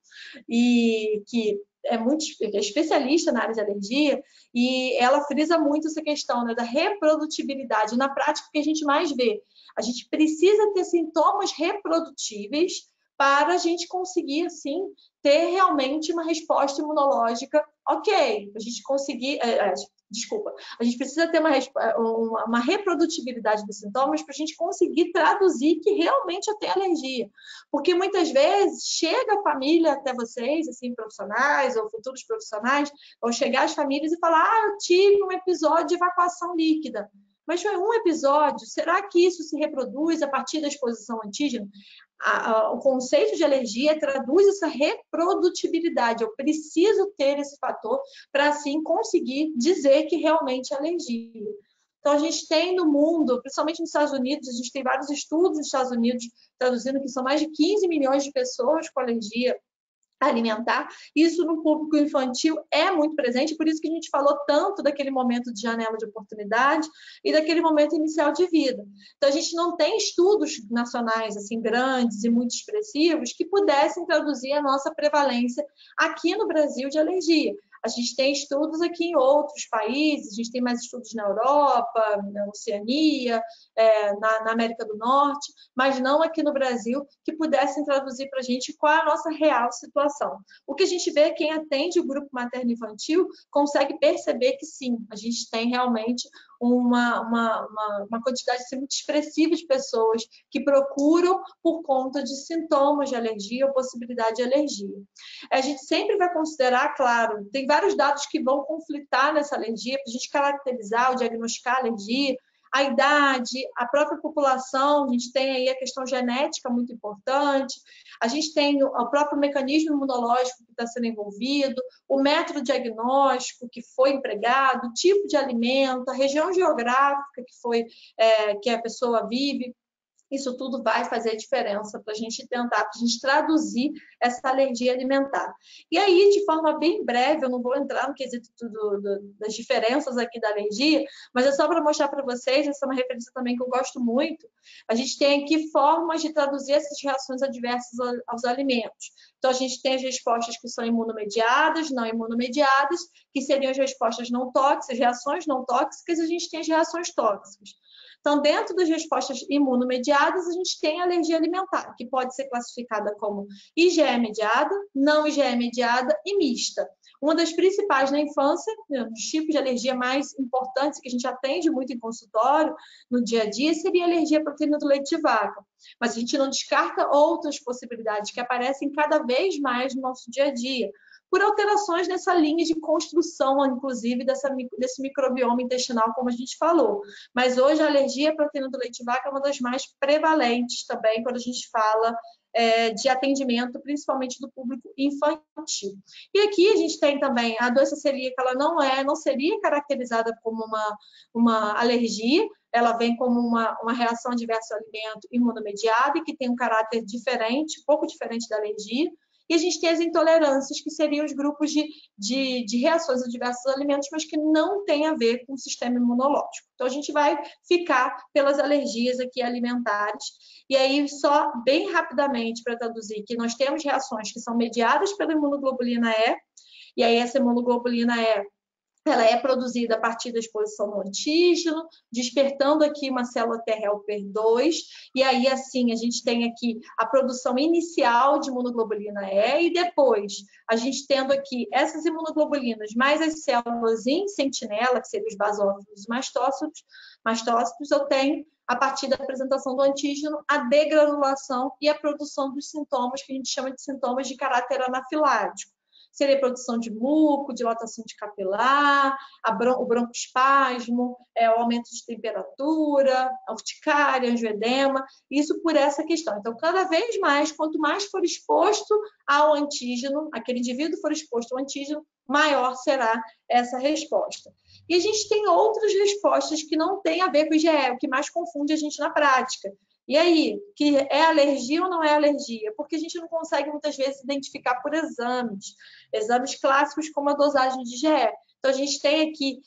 e que é especialista na área de alergia, e ela frisa muito essa questão, né, da reprodutibilidade. Na prática, o que a gente mais vê? A gente precisa ter sintomas reprodutíveis para a gente conseguir, assim, ter realmente uma resposta imunológica ok. A gente conseguir... a gente precisa ter uma reprodutibilidade dos sintomas para a gente conseguir traduzir que realmente eu tenho alergia. Porque muitas vezes chega a família até vocês, assim, profissionais ou futuros profissionais, vão chegar as famílias e falar: eu tive um episódio de evacuação líquida. Mas foi um episódio, será que isso se reproduz a partir da exposição ao antígeno? O conceito de alergia traduz essa reprodutibilidade. Eu preciso ter esse fator para, assim, conseguir dizer que realmente é alergia. Então, a gente tem no mundo, principalmente nos Estados Unidos, a gente tem vários estudos nos Estados Unidos traduzindo que são mais de 15 milhões de pessoas com alergia alimentar. Isso no público infantil é muito presente, por isso que a gente falou tanto daquele momento de janela de oportunidade e daquele momento inicial de vida. Então, a gente não tem estudos nacionais assim grandes e muito expressivos que pudessem traduzir a nossa prevalência aqui no Brasil de alergia. A gente tem estudos aqui em outros países, a gente tem mais estudos na Europa, na Oceania, na América do Norte, mas não aqui no Brasil, que pudessem traduzir para a gente qual é a nossa real situação. O que a gente vê é que quem atende o grupo materno-infantil consegue perceber que sim, a gente tem realmente uma quantidade assim, muito expressiva de pessoas que procuram por conta de sintomas de alergia ou possibilidade de alergia. A gente sempre vai considerar, claro, tem vários dados que vão conflitar nessa alergia, para a gente caracterizar ou diagnosticar a alergia, a idade, a própria população, a gente tem aí a questão genética muito importante, a gente tem o próprio mecanismo imunológico que está sendo envolvido, o método diagnóstico que foi empregado, o tipo de alimento, a região geográfica que a pessoa vive. Isso tudo vai fazer diferença para a gente tentar, para a gente traduzir essa alergia alimentar. E aí, de forma bem breve, eu não vou entrar no quesito das diferenças aqui da alergia, mas é só para mostrar para vocês, essa é uma referência também que eu gosto muito. A gente tem aqui formas de traduzir essas reações adversas aos alimentos. Então, a gente tem as respostas que são imunomediadas, não imunomediadas, que seriam as respostas não tóxicas, reações não tóxicas, e a gente tem as reações tóxicas. Então, dentro das respostas imunomediadas, a gente tem a alergia alimentar, que pode ser classificada como IgE-mediada, não IgE-mediada e mista. Uma das principais na infância, os tipos de alergia mais importantes que a gente atende muito em consultório, no dia a dia, seria a alergia à proteína do leite de vaca. Mas a gente não descarta outras possibilidades que aparecem cada vez mais no nosso dia a dia, por alterações nessa linha de construção, inclusive, desse microbioma intestinal, como a gente falou. Mas hoje a alergia à proteína do leite de vaca é uma das mais prevalentes também, quando a gente fala de atendimento, principalmente do público infantil. E aqui a gente tem também a doença celíaca, ela não seria caracterizada como uma alergia, ela vem como uma reação adversa ao alimento imunomediada e que tem um caráter diferente, um pouco diferente da alergia. E a gente tem as intolerâncias, que seriam os grupos de reações adversas aos alimentos, mas que não tem a ver com o sistema imunológico. Então, a gente vai ficar pelas alergias aqui alimentares. E aí, só bem rapidamente para traduzir, que nós temos reações que são mediadas pela imunoglobulina E, e aí essa imunoglobulina E, ela é produzida a partir da exposição do antígeno, despertando aqui uma célula T helper 2, e aí, assim, a gente tem aqui a produção inicial de imunoglobulina E, e depois, a gente tendo aqui essas imunoglobulinas, mais as células em sentinela, que seriam os basófilos e mastócitos, eu tenho, a partir da apresentação do antígeno, a degranulação e a produção dos sintomas, que a gente chama de sintomas de caráter anafilático. Seria a produção de muco, dilatação de capilar, o broncoespasmo, o aumento de temperatura, a urticária, angioedema, isso por essa questão. Então, cada vez mais, quanto mais for exposto ao antígeno, aquele indivíduo for exposto ao antígeno, maior será essa resposta. E a gente tem outras respostas que não têm a ver com o IgE, o que mais confunde a gente na prática. E aí, que é alergia ou não é alergia? Porque a gente não consegue, muitas vezes, identificar por exames clássicos como a dosagem de IgE. Então, a gente tem aqui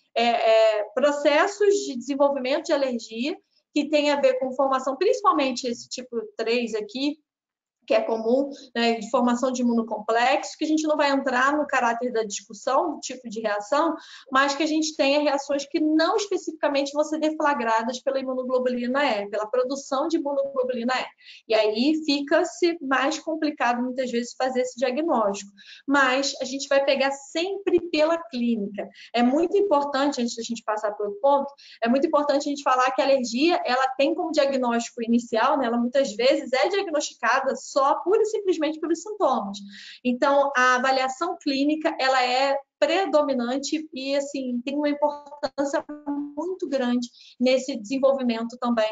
processos de desenvolvimento de alergia que tem a ver com formação, principalmente esse tipo 3 aqui, que é comum, né, de formação de imunocomplexo, que a gente não vai entrar no caráter da discussão, do tipo de reação, mas que a gente tenha reações que não especificamente vão ser deflagradas pela imunoglobulina E, pela produção de imunoglobulina E. E aí fica-se mais complicado, muitas vezes, fazer esse diagnóstico. Mas a gente vai pegar sempre pela clínica. É muito importante, antes da gente passar para o ponto, é muito importante a gente falar que a alergia, ela tem como diagnóstico inicial, né, ela muitas vezes é diagnosticada só pura e simplesmente pelos sintomas. Então, a avaliação clínica, ela é predominante e, assim, tem uma importância muito grande nesse desenvolvimento também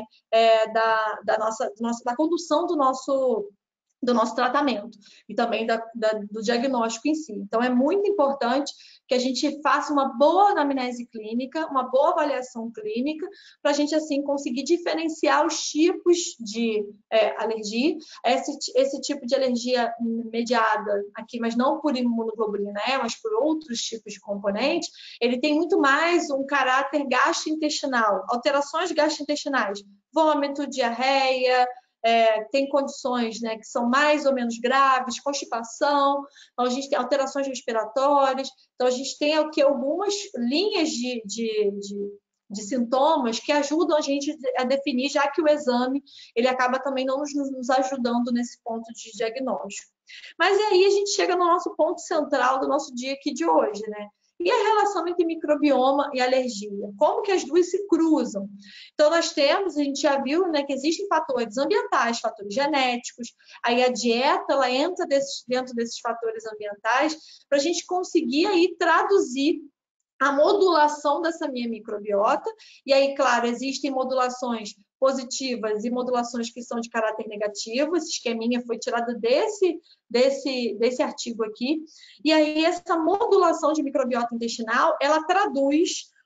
da condução do nosso tratamento e também do diagnóstico em si. Então, é muito importante que a gente faça uma boa anamnese clínica, uma boa avaliação clínica, para a gente, assim, conseguir diferenciar os tipos de alergia. Esse tipo de alergia mediada aqui, mas não por imunoglobulina E, mas por outros tipos de componentes, ele tem muito mais um caráter gastrointestinal, alterações gastrointestinais, vômito, diarreia, tem condições, né, que são mais ou menos graves, constipação, então a gente tem alterações respiratórias, então a gente tem aqui algumas linhas de sintomas que ajudam a gente a definir, já que o exame ele acaba também não nos ajudando nesse ponto de diagnóstico. Mas aí a gente chega no nosso ponto central do nosso dia aqui de hoje, né? E a relação entre microbioma e alergia? Como que as duas se cruzam? Então, a gente já viu, né, que existem fatores ambientais, fatores genéticos, aí a dieta, ela entra dentro desses fatores ambientais para a gente conseguir aí traduzir a modulação dessa minha microbiota, e aí, claro, existem modulações positivas e modulações que são de caráter negativo. Esse esqueminha foi tirado desse artigo aqui. E aí, essa modulação de microbiota intestinal, ela traduz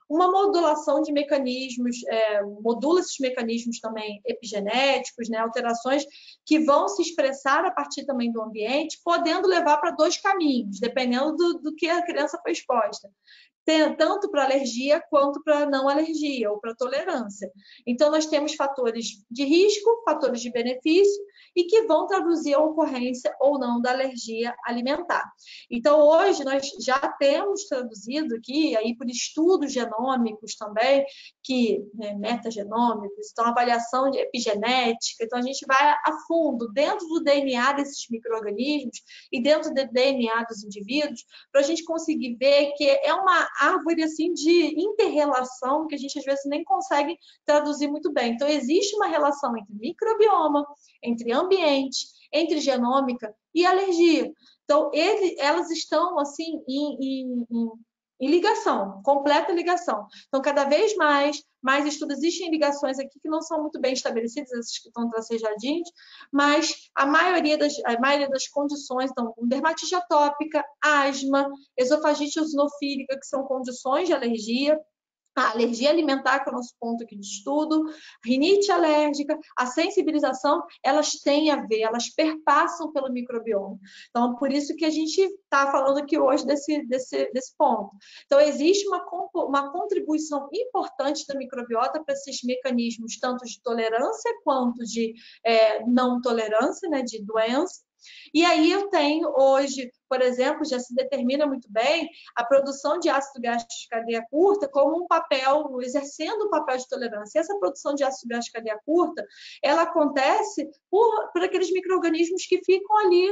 uma modulação de mecanismos, modula esses mecanismos também epigenéticos, né, alterações que vão se expressar a partir também do ambiente, podendo levar para 2 caminhos, dependendo do que a criança foi exposta. Tanto para alergia quanto para não alergia ou para tolerância. Então, nós temos fatores de risco, fatores de benefício e que vão traduzir a ocorrência ou não da alergia alimentar. Então, hoje, nós já temos traduzido aqui, aí por estudos genômicos também, metagenômicos, então avaliação de epigenética, então a gente vai a fundo dentro do DNA desses micro-organismos e dentro do DNA dos indivíduos, para a gente conseguir ver que é uma árvore assim de interrelação que a gente às vezes nem consegue traduzir muito bem. Então, existe uma relação entre microbioma, entre ambiente, entre genômica e alergia. Então, elas estão assim em ligação, completa ligação. Então, cada vez mais estudos, existem ligações aqui que não são muito bem estabelecidas, essas que estão tracejadinhas, mas a maioria das condições, então, dermatite atópica, asma, esofagite eosinofílica, que são condições de alergia, a alergia alimentar, que é o nosso ponto aqui de estudo, rinite alérgica, a sensibilização, elas têm a ver, elas perpassam pelo microbioma. Então, por isso que a gente está falando aqui hoje desse ponto. Então, existe uma contribuição importante da microbiota para esses mecanismos, tanto de tolerância quanto de não tolerância, né, de doença. E aí eu tenho hoje, por exemplo, já se determina muito bem a produção de ácido gástrico de cadeia curta como um papel, exercendo um papel de tolerância. E essa produção de ácido gástrico de cadeia curta, ela acontece por aqueles micro-organismos que ficam ali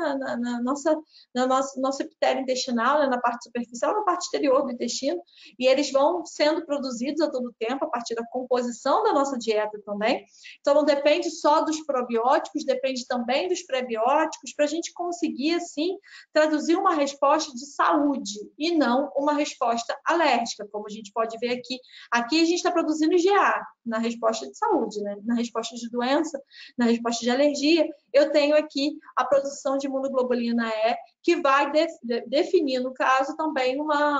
nosso epitélio intestinal, né, na parte superficial, na parte exterior do intestino, e eles vão sendo produzidos a todo tempo a partir da composição da nossa dieta também. Então, não depende só dos probióticos, depende também dos prebióticos, para a gente conseguir, assim, traduzir uma resposta de saúde e não uma resposta alérgica, como a gente pode ver aqui. Aqui a gente está produzindo IgA na resposta de saúde, né? Na resposta de doença, na resposta de alergia. Eu tenho aqui a produção de imunoglobulina E, que vai definir, no caso, também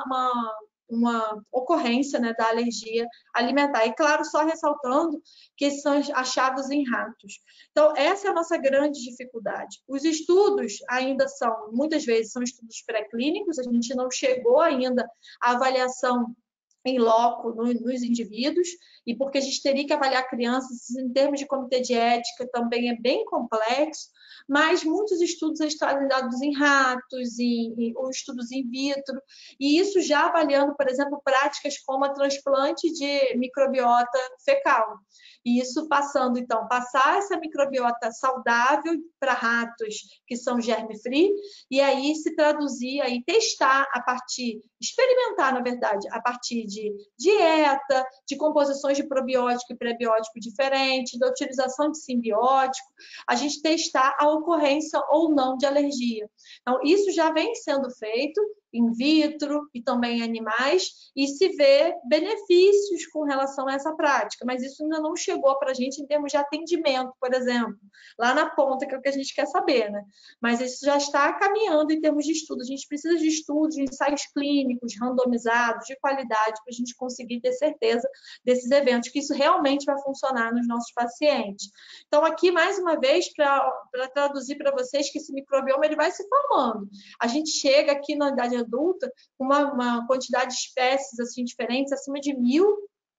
uma ocorrência, né, da alergia alimentar. E, claro, só ressaltando que são achados em ratos. Então, essa é a nossa grande dificuldade. Os estudos ainda muitas vezes, são estudos pré-clínicos, a gente não chegou ainda à avaliação em loco nos indivíduos, e porque a gente teria que avaliar crianças em termos de comitê de ética também é bem complexo, mas muitos estudos trazem dados em ratos ou estudos in vitro, e isso já avaliando, por exemplo, práticas como a transplante de microbiota fecal. E isso passar essa microbiota saudável para ratos que são germe-free, e aí se traduzir, aí testar experimentar, na verdade, a partir de dieta, de composições de probiótico e prebiótico diferentes, da utilização de simbiótico, a gente testar a ocorrência ou não de alergia. Então, isso já vem sendo feito in vitro e também em animais, e se vê benefícios com relação a essa prática, mas isso ainda não chegou para a gente em termos de atendimento, por exemplo, lá na ponta, que é o que a gente quer saber, né? Mas isso já está caminhando em termos de estudo. A gente precisa de estudos, de ensaios clínicos, randomizados, de qualidade, para a gente conseguir ter certeza desses eventos, que isso realmente vai funcionar nos nossos pacientes. Então, aqui, mais uma vez, para traduzir para vocês que esse microbioma ele vai se formando. A gente chega aqui na idade adulta com uma quantidade de espécies assim, diferentes, acima de 1000,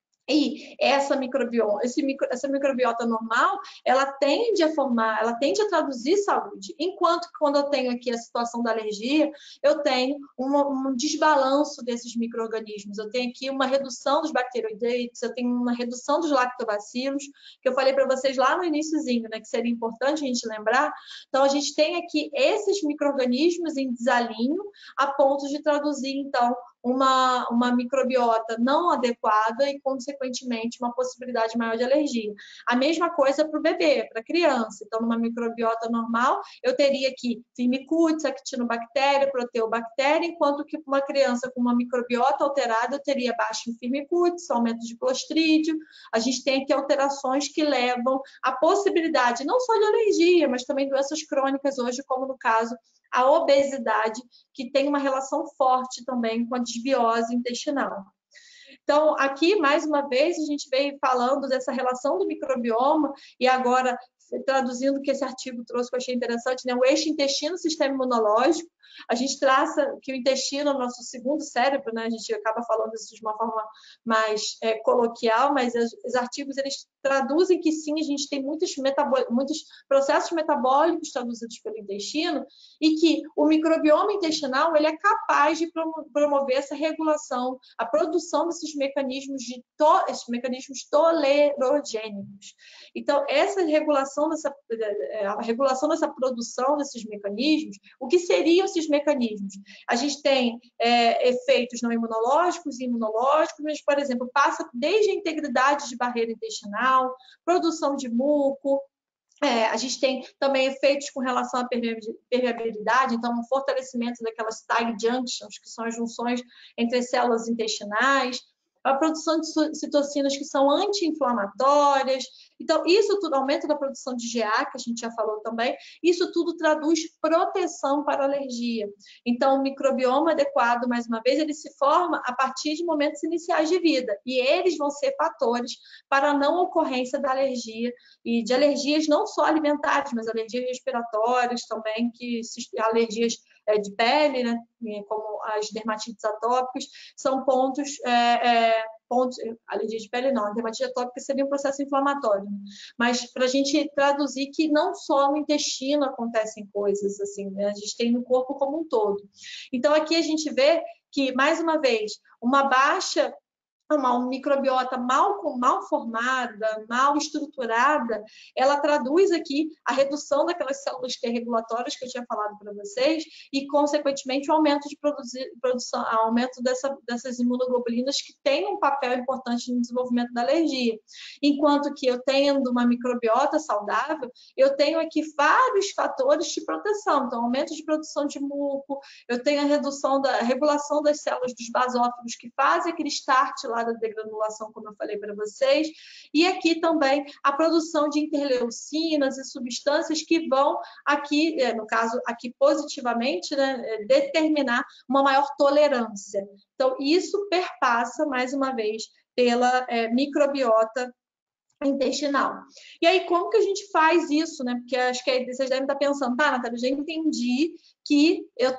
e essa microbiota normal, ela tende a formar, ela tende a traduzir saúde. Enquanto que quando eu tenho aqui a situação da alergia, eu tenho um desbalanço desses micro-organismos. Eu tenho aqui uma redução dos bacteroidetes, eu tenho uma redução dos lactobacilos, que eu falei para vocês lá no iniciozinho, né, que seria importante a gente lembrar. Então, a gente tem aqui esses micro-organismos em desalinho, a ponto de traduzir, então, uma microbiota não adequada e, consequentemente, uma possibilidade maior de alergia. A mesma coisa para o bebê, para a criança. Então, numa microbiota normal, eu teria aqui Firmicutes, Actinobactéria, Proteobactéria, enquanto que para uma criança com uma microbiota alterada, eu teria baixo em Firmicutes, aumento de Clostridium. A gente tem aqui alterações que levam à possibilidade não só de alergia, mas também doenças crônicas hoje, como no caso a obesidade, que tem uma relação forte também com a desbiose intestinal. Então, aqui, mais uma vez, a gente veio falando dessa relação do microbioma e agora traduzindo o que esse artigo trouxe, que eu achei interessante, né? O eixo intestino-sistema imunológico. A gente traça que o intestino é o nosso segundo cérebro, né? A gente acaba falando isso de uma forma mais coloquial, mas os artigos eles traduzem que sim, a gente tem muitos processos metabólicos traduzidos pelo intestino e que o microbioma intestinal ele é capaz de promover essa regulação, a produção desses mecanismos tolerogênicos. Então, essa regulação a regulação dessa produção desses mecanismos, o que seriam esses mecanismos? A gente tem efeitos não imunológicos e imunológicos, mas, por exemplo, passa desde a integridade de barreira intestinal, produção de muco. A gente tem também efeitos com relação à permeabilidade, então, um fortalecimento daquelas tight junctions, que são as junções entre as células intestinais, a produção de citocinas que são anti-inflamatórias. Então, isso tudo, aumento da produção de GA, que a gente já falou também, isso tudo traduz proteção para alergia. Então, o microbioma adequado, mais uma vez, ele se forma a partir de momentos iniciais de vida, e eles vão ser fatores para a não ocorrência da alergia, e de alergias não só alimentares, mas alergias respiratórias também, alergias de pele, né, como as dermatites atópicas, são pontos, alergia de pele não, a dermatite atópica seria um processo inflamatório, né? Mas para a gente traduzir que não só no intestino acontecem coisas assim, né? A gente tem no corpo como um todo. Então aqui a gente vê que, mais uma vez, uma microbiota mal formada, mal estruturada, ela traduz aqui a redução daquelas células T regulatórias que eu tinha falado para vocês e, consequentemente, o aumento de produção, aumento dessas imunoglobulinas que têm um papel importante no desenvolvimento da alergia. Enquanto que eu tendo uma microbiota saudável, eu tenho aqui vários fatores de proteção. Então, aumento de produção de muco, eu tenho a regulação das células dos basófilos que fazem aquele start lá da degranulação, como eu falei para vocês, e aqui também a produção de interleucinas e substâncias que vão aqui, no caso aqui positivamente, né, determinar uma maior tolerância. Então, isso perpassa, mais uma vez, pela microbiota intestinal. E aí, como que a gente faz isso, né? Porque acho que aí vocês devem estar pensando, tá, Natália, eu já entendi que eu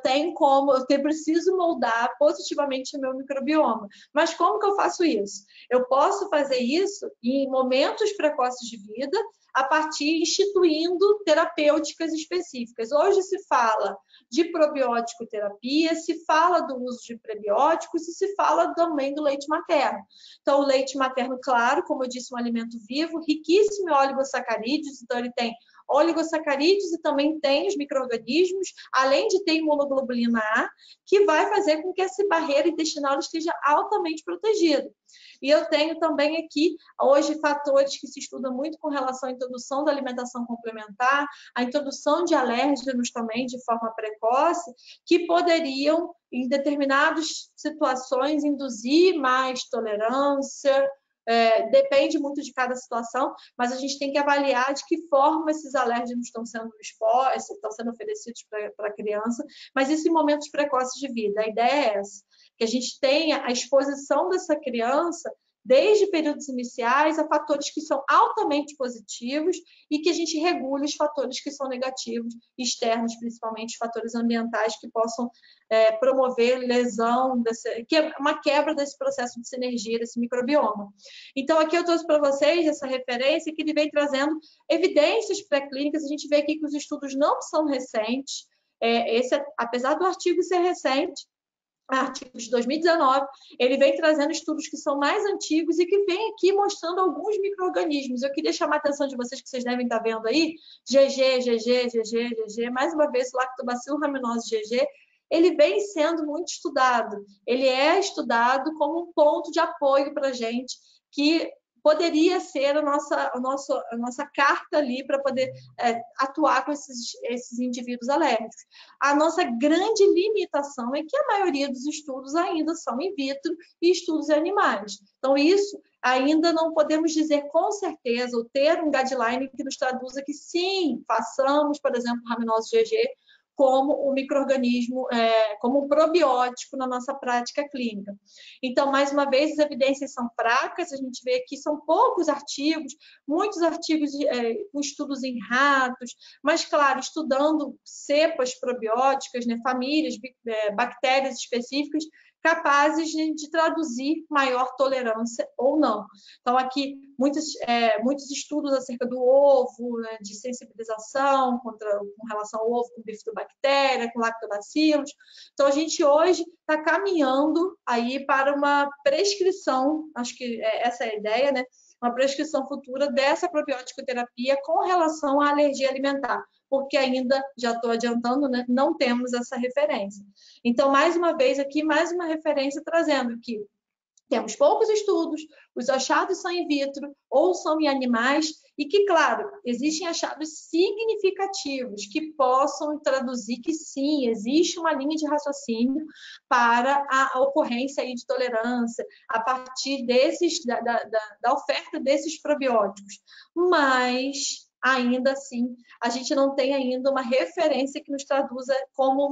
preciso moldar positivamente o meu microbioma. Mas como que eu faço isso? Eu posso fazer isso em momentos precoces de vida, a partir instituindo terapêuticas específicas. Hoje se fala de probiótico terapia, se fala do uso de prebióticos e se fala também do leite materno. Então, o leite materno, claro, como eu disse, um alimento vivo, riquíssimo em oligosacarídeos, então ele tem oligosacarídeos e também tem os micro-organismos, além de ter imunoglobulina A, que vai fazer com que essa barreira intestinal esteja altamente protegida. E eu tenho também aqui, hoje, fatores que se estudam muito com relação à introdução da alimentação complementar, a introdução de alérgenos também de forma precoce, que poderiam, em determinadas situações, induzir mais tolerância. Depende muito de cada situação, mas a gente tem que avaliar de que forma esses alérgenos estão sendo oferecidos para a criança, mas isso em momentos precoces de vida. A ideia é essa, que a gente tenha a exposição dessa criança desde períodos iniciais a fatores que são altamente positivos e que a gente regule os fatores que são negativos, externos, principalmente os fatores ambientais que possam promover lesão, uma quebra desse processo de sinergia, desse microbioma. Então, aqui eu trouxe para vocês essa referência que ele vem trazendo evidências pré-clínicas. A gente vê aqui que os estudos não são recentes, apesar do artigo ser recente, artigo de 2019, ele vem trazendo estudos que são mais antigos e que vem aqui mostrando alguns micro-organismos. Eu queria chamar a atenção de vocês, que vocês devem estar vendo aí, GG, mais uma vez, Lactobacillus rhamnosus GG, ele vem sendo muito estudado. Ele é estudado como um ponto de apoio para a gente, que poderia ser a nossa carta ali para poder atuar com esses indivíduos alérgicos. A nossa grande limitação é que a maioria dos estudos ainda são in vitro e estudos em animais. Então, isso ainda não podemos dizer com certeza, ou ter um guideline que nos traduza que sim, façamos, por exemplo, rhamnosus GG como um micro-organismo, como um probiótico na nossa prática clínica. Então, mais uma vez, as evidências são fracas, a gente vê que são poucos artigos, muitos artigos com estudos em ratos, mas, claro, estudando cepas probióticas, né, famílias, bactérias específicas, capazes de traduzir maior tolerância ou não. Então, aqui, muitos estudos acerca do ovo, né, de sensibilização com relação ao ovo, com bifidobactéria, com lactobacilos. Então, a gente hoje está caminhando aí para uma prescrição, acho que essa é a ideia, né? Uma prescrição futura dessa probiótico-terapia com relação à alergia alimentar, porque ainda, já estou adiantando, né, não temos essa referência. Então, mais uma vez aqui, mais uma referência trazendo que temos poucos estudos, os achados são in vitro ou são em animais, e que, claro, existem achados significativos que possam traduzir que sim, existe uma linha de raciocínio para a ocorrência aí de tolerância a partir da oferta desses probióticos. Mas ainda assim, a gente não tem ainda uma referência que nos traduza como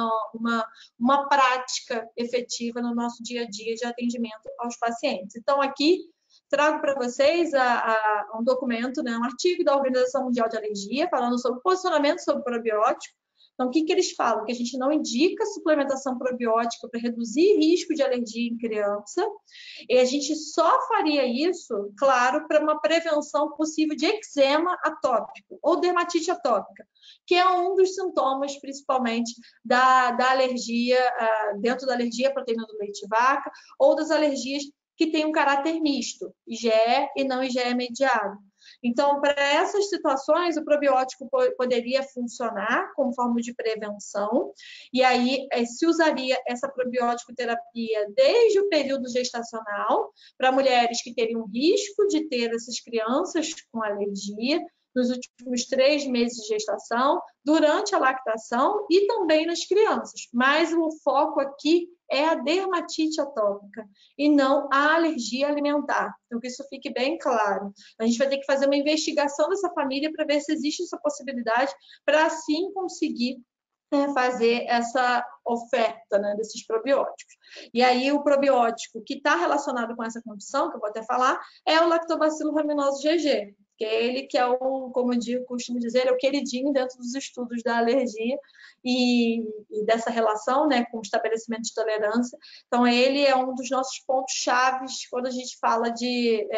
uma prática efetiva no nosso dia a dia de atendimento aos pacientes. Então, aqui, trago para vocês um documento, né, um artigo da Organização Mundial de Alergia, falando sobre o posicionamento sobre probiótico. Então, o que eles falam? Que a gente não indica suplementação probiótica para reduzir risco de alergia em criança, e a gente só faria isso, claro, para uma prevenção possível de eczema atópico ou dermatite atópica, que é um dos sintomas, principalmente, da alergia, dentro da alergia à proteína do leite de vaca, ou das alergias que têm um caráter misto, IgE e não IgE mediado. Então, para essas situações, o probiótico poderia funcionar como forma de prevenção, e aí se usaria essa probiótico terapia desde o período gestacional, para mulheres que teriam risco de ter essas crianças com alergia, nos últimos 3 meses de gestação, durante a lactação e também nas crianças. Mas o foco aqui é a dermatite atópica e não a alergia alimentar. Então, que isso fique bem claro. A gente vai ter que fazer uma investigação dessa família para ver se existe essa possibilidade, para assim conseguir fazer essa oferta, né, desses probióticos. E aí o probiótico que está relacionado com essa condição, que eu vou até falar, é o Lactobacillus rhamnosus GG, que é ele que é como eu costumo dizer, é o queridinho dentro dos estudos da alergia e dessa relação, né, com o estabelecimento de tolerância. Então, ele é um dos nossos pontos chaves quando a gente fala de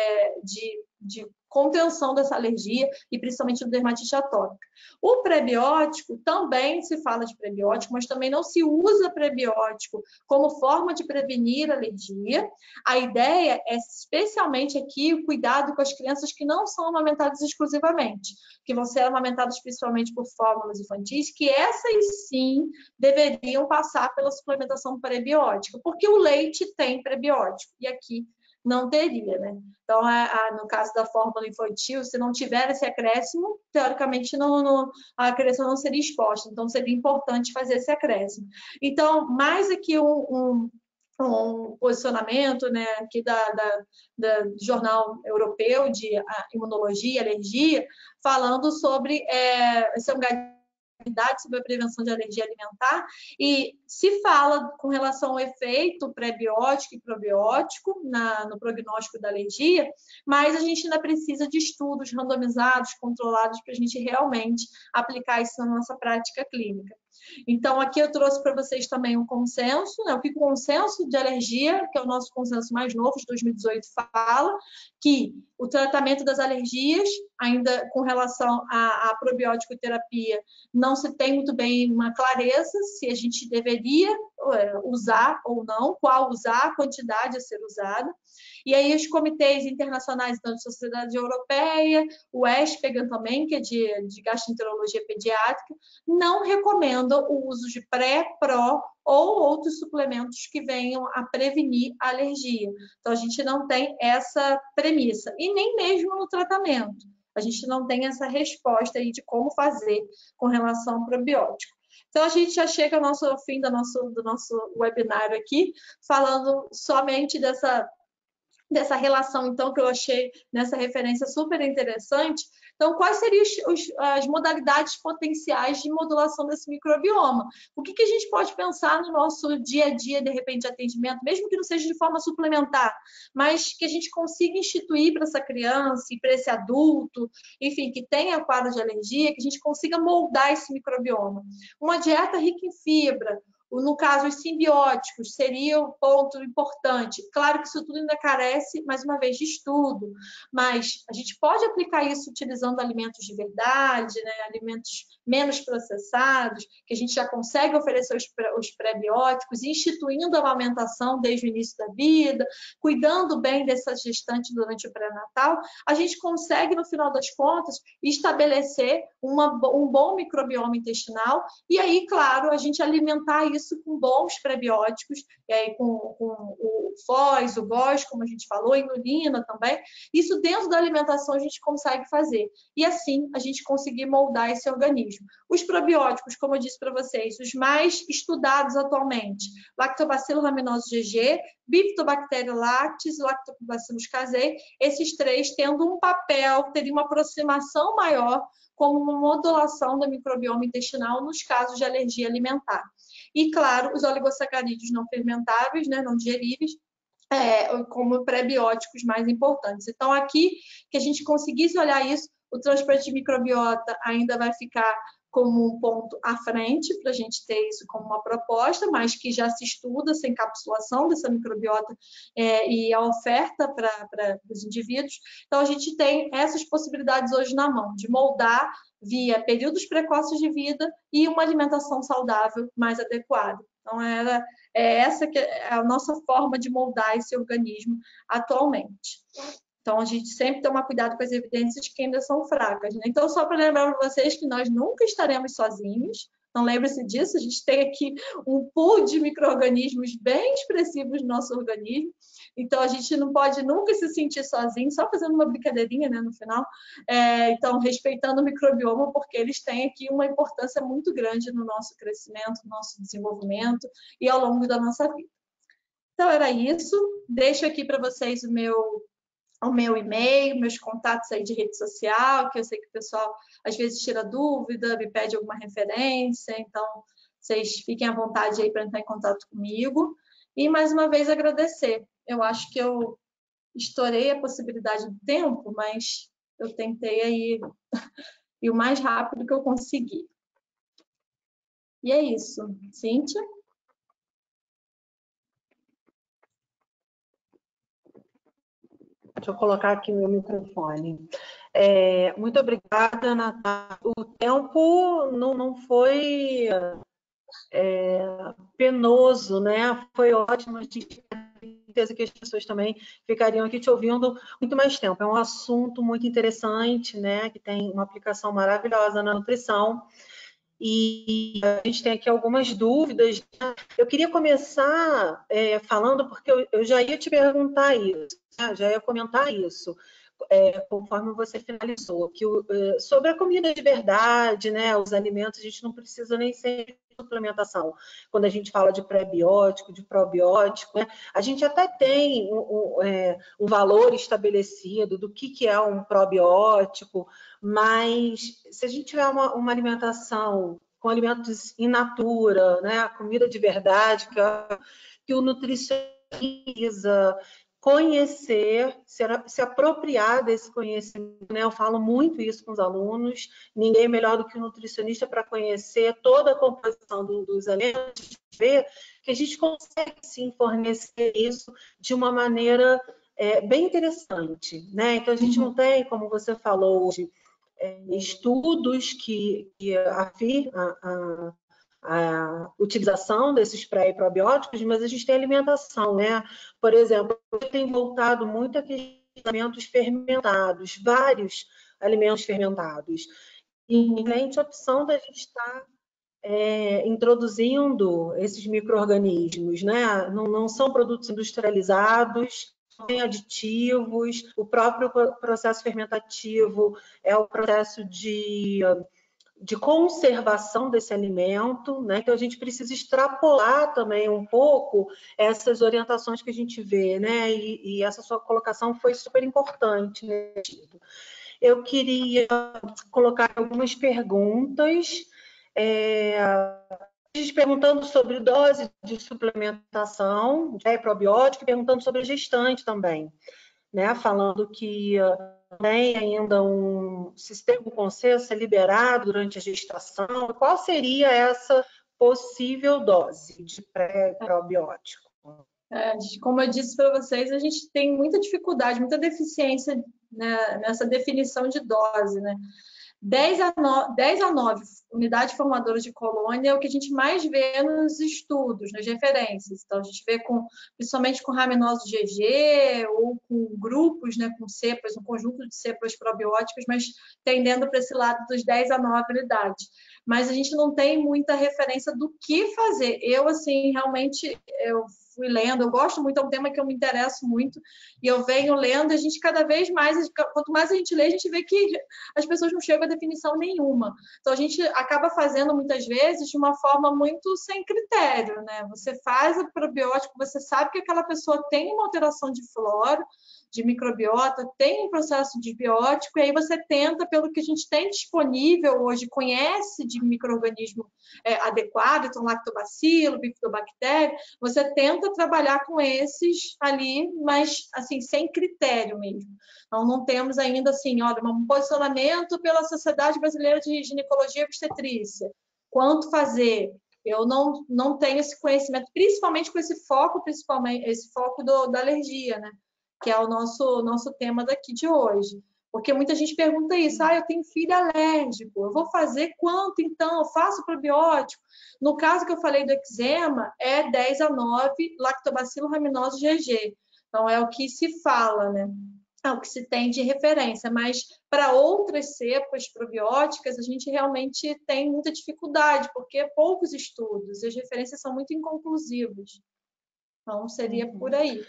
contenção dessa alergia e principalmente do dermatite atópica. O prebiótico, também se fala de prebiótico, mas também não se usa prebiótico como forma de prevenir alergia. A ideia é, especialmente aqui, o cuidado com as crianças que não são amamentadas exclusivamente, que vão ser amamentadas principalmente por fórmulas infantis, que essas sim deveriam passar pela suplementação prebiótica, porque o leite tem prebiótico, e aqui não teria, né? Então, no caso da fórmula infantil, se não tiver esse acréscimo, teoricamente a criança não seria exposta, então seria importante fazer esse acréscimo. Então, mais aqui um posicionamento, né, aqui do Jornal Europeu de Imunologia e Alergia, falando sobre esse é um guidelines sobre a prevenção de alergia alimentar, e se fala com relação ao efeito pré-biótico e probiótico no prognóstico da alergia, mas a gente ainda precisa de estudos randomizados, controlados, para a gente realmente aplicar isso na nossa prática clínica. Então, aqui eu trouxe para vocês também um consenso, né? O que o consenso de alergia, que é o nosso consenso mais novo, de 2018, fala, que o tratamento das alergias, ainda com relação à probiótico terapia, não se tem muito bem uma clareza se a gente deveria usar ou não, qual usar, a quantidade a ser usada. E aí os comitês internacionais, então, de Sociedade Europeia, o ESPEGAN também, que é de gastroenterologia pediátrica, não recomendam o uso de pré, pró ou outros suplementos que venham a prevenir a alergia. Então, a gente não tem essa premissa, e nem mesmo no tratamento. A gente não tem essa resposta aí de como fazer com relação ao probiótico. Então, a gente já chega ao fim do nosso webinário aqui, falando somente dessa dessa relação, então, que eu achei nessa referência super interessante. Então, quais seriam as modalidades potenciais de modulação desse microbioma? O que a gente pode pensar no nosso dia a dia, de repente, de atendimento, mesmo que não seja de forma suplementar, mas que a gente consiga instituir para essa criança e para esse adulto, enfim, que tenha quadro de alergia, que a gente consiga moldar esse microbioma. Uma dieta rica em fibra, no caso, os simbióticos seria um ponto importante. Claro que isso tudo ainda carece, mais uma vez, de estudo, mas a gente pode aplicar isso utilizando alimentos de verdade, né? Alimentos menos processados, que a gente já consegue oferecer os pré-bióticos, instituindo a amamentação desde o início da vida, cuidando bem dessa gestante durante o pré-natal, a gente consegue, no final das contas, estabelecer um bom microbioma intestinal e aí, claro, a gente alimentar isso com bons prebióticos, e aí com o FOS, o GOS, como a gente falou, inulina também. Isso dentro da alimentação a gente consegue fazer. E assim a gente conseguir moldar esse organismo. Os probióticos, como eu disse para vocês, os mais estudados atualmente, Lactobacillus rhamnosus GG, Bifidobacterium lactis, Lactobacillus casei, esses três tendo um papel, teriam uma aproximação maior como uma modulação do microbioma intestinal nos casos de alergia alimentar. E, claro, os oligosacarídeos não fermentáveis, né, não digeríveis, como pré-bióticos mais importantes. Então, aqui, que a gente conseguisse olhar isso, o transplante de microbiota ainda vai ficar como um ponto à frente, para a gente ter isso como uma proposta, mas que já se estuda essa encapsulação dessa microbiota e a oferta para os indivíduos. Então, a gente tem essas possibilidades hoje na mão, de moldar via períodos precoces de vida e uma alimentação saudável mais adequada. Então, essa que é a nossa forma de moldar esse organismo atualmente. Então, a gente sempre tem que tomar cuidado com as evidências que ainda são fracas, né? Então, só para lembrar para vocês que nós nunca estaremos sozinhos. Então, lembre-se disso, a gente tem aqui um pool de micro-organismos bem expressivos no nosso organismo. Então, a gente não pode nunca se sentir sozinho, só fazendo uma brincadeirinha, né, no final. Então, respeitando o microbioma, porque eles têm aqui uma importância muito grande no nosso crescimento, no nosso desenvolvimento e ao longo da nossa vida. Então, era isso. Deixo aqui para vocês o meu e-mail, meus contatos aí de rede social, que eu sei que o pessoal às vezes tira dúvida, me pede alguma referência, então vocês fiquem à vontade aí para entrar em contato comigo. E mais uma vez agradecer. Eu acho que eu estourei a possibilidade do tempo, mas eu tentei aí ir o mais rápido que eu consegui. E é isso. Cíntia? Deixa eu colocar aqui meu microfone. Muito obrigada, Natália. O tempo não foi penoso, né? Foi ótimo. A gente tem certeza que as pessoas também ficariam aqui te ouvindo muito mais tempo. É um assunto muito interessante, né? Que tem uma aplicação maravilhosa na nutrição. E a gente tem aqui algumas dúvidas. Eu queria começar falando, porque eu já ia te perguntar isso, né? Já ia comentar isso, conforme você finalizou, que sobre a comida de verdade, né? Os alimentos, a gente não precisa nem ser de suplementação. Quando a gente fala de pré-biótico, de probiótico, né? A gente até tem um valor estabelecido do que é um probiótico, mas se a gente tiver uma alimentação com alimentos in natura, né, a comida de verdade, que o nutricionista conhecer, se apropriar desse conhecimento, né? Eu falo muito isso com os alunos, ninguém é melhor do que o nutricionista para conhecer toda a composição dos alimentos, ver que a gente consegue sim fornecer isso de uma maneira bem interessante, né? Então a gente não tem, como você falou hoje, estudos que afirmam a utilização desses pré e probióticos, mas a gente tem alimentação, né? Por exemplo, tem voltado muito a alimentos fermentados, vários alimentos fermentados. E excelente opção da gente estar introduzindo esses micro-organismos, né? Não são produtos industrializados, tem aditivos, o próprio processo fermentativo é o processo de de conservação desse alimento, né? Então a gente precisa extrapolar também um pouco essas orientações que a gente vê, né? E essa sua colocação foi super importante, né? Eu queria colocar algumas perguntas, perguntando sobre dose de suplementação de probiótico, perguntando sobre a gestante também, né? Falando que tem ainda um sistema de consenso liberado durante a gestação. Qual seria essa possível dose de pré-probiótico? Como eu disse para vocês, a gente tem muita dificuldade, muita deficiência, né, nessa definição de dose, né? 10 a 9 unidade formadora de colônia é o que a gente mais vê nos estudos, nas referências. Então, a gente vê principalmente com raminosos GG ou com grupos, né, com cepas, um conjunto de cepas probióticas, mas tendendo para esse lado dos 10 a 9 unidades. Mas a gente não tem muita referência do que fazer. Eu, assim, realmente, eu fui lendo, eu gosto muito, é um tema que eu me interesso muito, e eu venho lendo, a gente cada vez mais, quanto mais a gente lê, a gente vê que as pessoas não chegam a definição nenhuma. Então, a gente acaba fazendo, muitas vezes, de uma forma muito sem critério, né? Você faz o probiótico, você sabe que aquela pessoa tem uma alteração de flora, de microbiota, tem um processo de biótico, e aí você tenta, pelo que a gente tem disponível hoje, conhece de micro-organismo adequado, então lactobacilo, bifidobactéria, você tenta trabalhar com esses ali, mas assim, sem critério mesmo. Então, não temos ainda assim, olha, um posicionamento pela Sociedade Brasileira de Ginecologia e Obstetrícia. Quanto fazer? Eu não tenho esse conhecimento, principalmente com esse foco da alergia, né? Que é o nosso tema daqui de hoje. Porque muita gente pergunta isso, eu tenho filho alérgico, eu vou fazer quanto então? Eu faço probiótico? No caso que eu falei do eczema, é 10 a 9 lactobacillus rhamnosus GG. Então, é o que se fala, né? É o que se tem de referência, mas para outras cepas probióticas, a gente realmente tem muita dificuldade, porque poucos estudos, e as referências são muito inconclusivas. Então, seria por aí.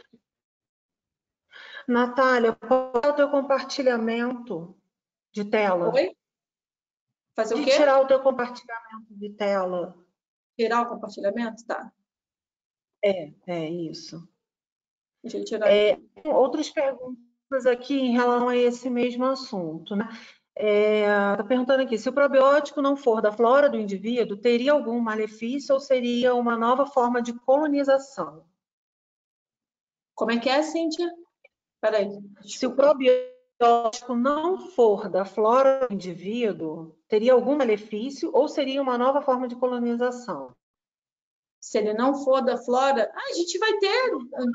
Natália, qual é o teu compartilhamento de tela? Oi? Fazer o quê? Tirar o teu compartilhamento de tela. Tirar o compartilhamento? Tá. É isso. Deixa eu tirar aqui. Outras perguntas aqui em relação a esse mesmo assunto, né? Está perguntando aqui, se o probiótico não for da flora do indivíduo, teria algum malefício ou seria uma nova forma de colonização? Como é que é, Cíntia? Peraí. Se o probiótico não for da flora do indivíduo, teria algum malefício ou seria uma nova forma de colonização? Se ele não for da flora, a gente vai ter.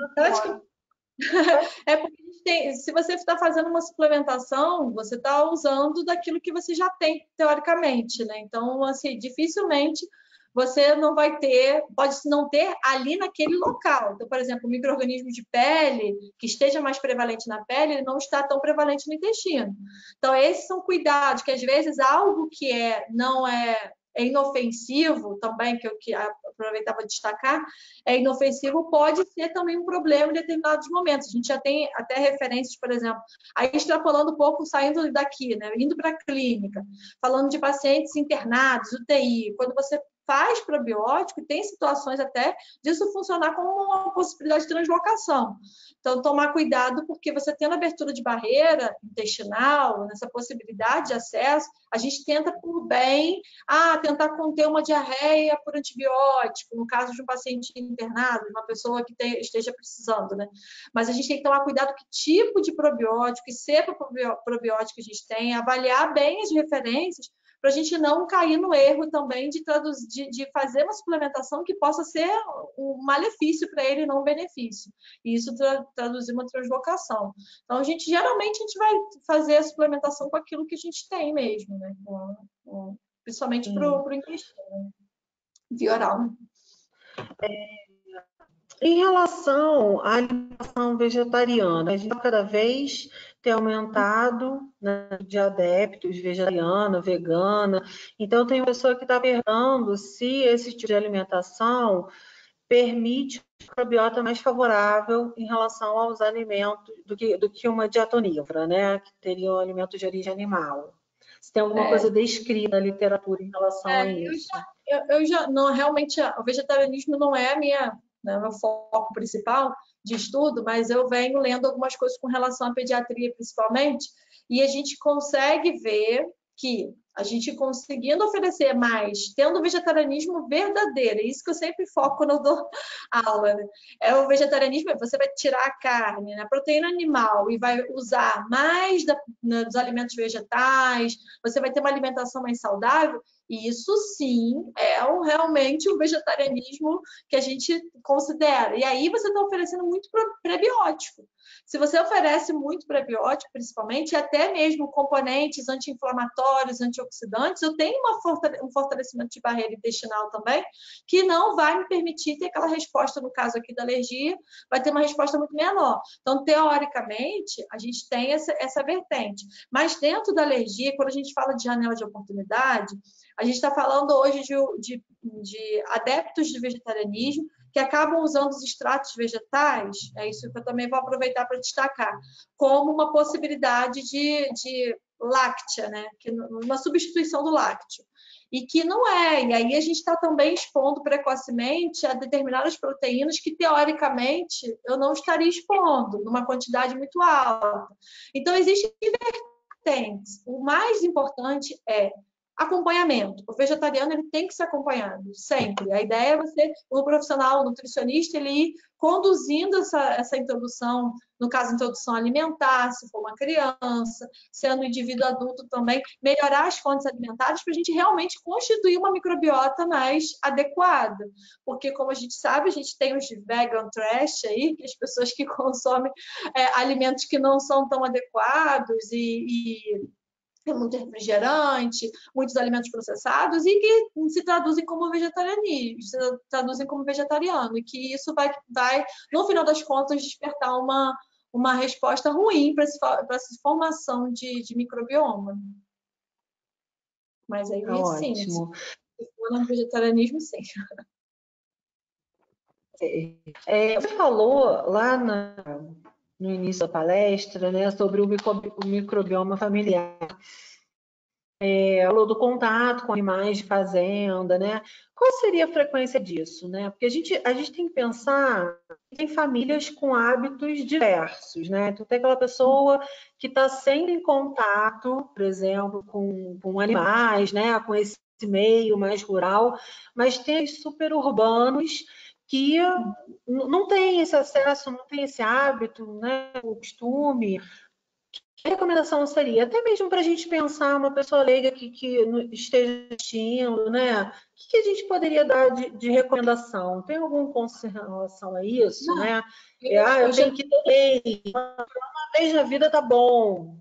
É porque a gente tem, se você está fazendo uma suplementação, você está usando daquilo que você já tem, teoricamente, né? Então, assim, dificilmente você não vai ter, pode não ter ali naquele local. Então, por exemplo, o micro-organismo de pele, que esteja mais prevalente na pele, ele não está tão prevalente no intestino. Então, esses são cuidados que, às vezes, algo que não é inofensivo também, que eu aproveitava de destacar, é inofensivo, pode ser também um problema em determinados momentos. A gente já tem até referências, por exemplo, aí extrapolando um pouco, saindo daqui, né, indo para a clínica, falando de pacientes internados, UTI, quando você faz probiótico, tem situações até disso funcionar como uma possibilidade de translocação. Então, tomar cuidado, porque você tendo abertura de barreira intestinal, nessa possibilidade de acesso, a gente tenta por bem, tentar conter uma diarreia por antibiótico, no caso de um paciente internado, de uma pessoa que esteja precisando, né? Mas a gente tem que tomar cuidado que tipo de probiótico, que cepa probiótico a gente tem, avaliar bem as referências, para a gente não cair no erro também de fazer uma suplementação que possa ser um malefício para ele, não um benefício. E isso traduzir uma translocação. Então, geralmente, a gente vai fazer a suplementação com aquilo que a gente tem mesmo, né? Principalmente para o intestino, né? Via oral. Em relação à alimentação vegetariana, a gente cada vez tem aumentado, né, de adeptos vegetariana, vegana. Então, tem uma pessoa que está perguntando se esse tipo de alimentação permite uma microbiota mais favorável em relação aos alimentos do que uma dieta onívora, né, que teria um alimento de origem animal. Se tem alguma coisa descrita na literatura em relação a isso. Eu já não, realmente, o vegetarianismo não é meu foco principal de estudo, mas eu venho lendo algumas coisas com relação à pediatria, principalmente, e a gente consegue ver que a gente conseguindo oferecer mais, tendo o vegetarianismo verdadeiro, é isso que eu sempre foco quando eu dou aula, né? É o vegetarianismo, você vai tirar a carne, a proteína animal e vai usar mais dos alimentos vegetais, você vai ter uma alimentação mais saudável, e isso sim é realmente o vegetarianismo que a gente considera. E aí você está oferecendo muito prebiótico. Se você oferece muito prebiótico, principalmente, e até mesmo componentes anti-inflamatórios, antioxidantes, eu tenho um fortalecimento de barreira intestinal também, que não vai me permitir ter aquela resposta, no caso aqui da alergia, vai ter uma resposta muito menor. Então, teoricamente, a gente tem essa vertente. Mas dentro da alergia, quando a gente fala de janela de oportunidade, a gente está falando hoje de adeptos de vegetarianismo que acabam usando os extratos vegetais, é isso que eu também vou aproveitar para destacar, como uma possibilidade de láctea, né? Uma substituição do lácteo. E que não é. E aí a gente está também expondo precocemente a determinadas proteínas que, teoricamente, eu não estaria expondo numa quantidade muito alta. Então, existem vertentes. O mais importante é acompanhamento. O vegetariano ele tem que ser acompanhado, sempre. A ideia é você, o profissional, o nutricionista, ele ir conduzindo essa introdução, no caso, introdução alimentar, se for uma criança, sendo um indivíduo adulto também, melhorar as fontes alimentares para a gente realmente constituir uma microbiota mais adequada. Porque, como a gente sabe, a gente tem os vegan trash aí, que as pessoas que consomem alimentos que não são tão adequados muito refrigerante, muitos alimentos processados e que se traduzem como vegetarianismo, se traduzem como vegetariano, e que isso vai no final das contas, despertar uma resposta ruim para essa formação de microbioma. Mas aí, sim, se for no vegetarianismo, sim. Você falou lá no início da palestra, né, sobre o microbioma familiar. Falou do contato com animais de fazenda, né? Qual seria a frequência disso, né? Porque a gente tem que pensar que tem famílias com hábitos diversos, né? Tu tem aquela pessoa que está sempre em contato, por exemplo, com animais, né? Com esse meio mais rural, mas tem os superurbanos que não tem esse acesso, não tem esse hábito, né? O costume. A recomendação seria, até mesmo para a gente pensar, uma pessoa leiga que esteja assistindo, né? O que a gente poderia dar de recomendação? Tem algum conselho em relação a isso, Não, né? Eu tenho que ter uma vez na vida tá bom.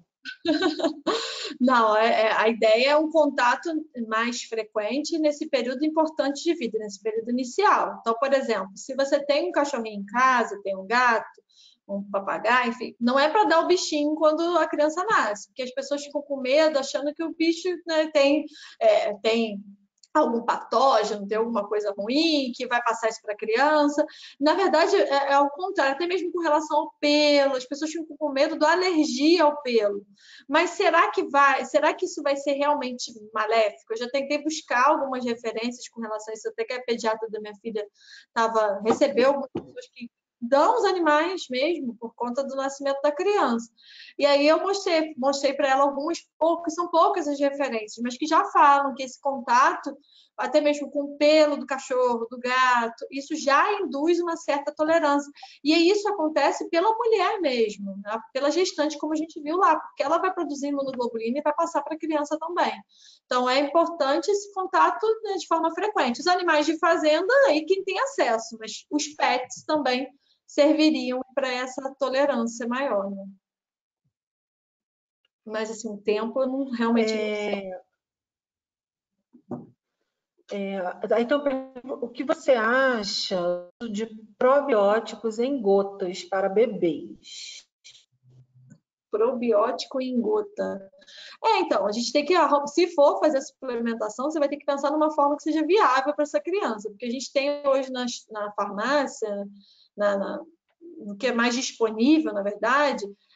Não, a ideia é um contato mais frequente nesse período importante de vida, nesse período inicial. Então, por exemplo, se você tem um cachorrinho em casa, tem um gato, um papagaio, enfim, não é para dar o bichinho quando a criança nasce, porque as pessoas ficam com medo, achando que o bicho, né, tem algum patógeno, tem alguma coisa ruim, que vai passar isso para a criança. Na verdade, é ao contrário, até mesmo com relação ao pelo, as pessoas ficam com medo da alergia ao pelo. Mas será que isso vai ser realmente maléfico? Eu já tentei buscar algumas referências com relação a isso, até que a pediatra da minha filha recebeu algumas pessoas que dão os animais mesmo por conta do nascimento da criança. E aí eu mostrei para ela são poucas as referências, mas que já falam que esse contato, até mesmo com o pelo do cachorro, do gato, isso já induz uma certa tolerância. E isso acontece pela mulher mesmo, né? Pela gestante, como a gente viu lá, porque ela vai produzir imunoglobulina e vai passar para a criança também. Então, é importante esse contato, né, de forma frequente. Os animais de fazenda, aí quem tem acesso, mas os pets também serviriam para essa tolerância maior, né? Mas, assim, o tempo eu não realmente não sei. Então, o que você acha de probióticos em gotas para bebês? Probiótico em gota. Então, a gente tem que, se for fazer a suplementação, você vai ter que pensar numa forma que seja viável para essa criança, porque a gente tem hoje na farmácia, no que é mais disponível, na verdade,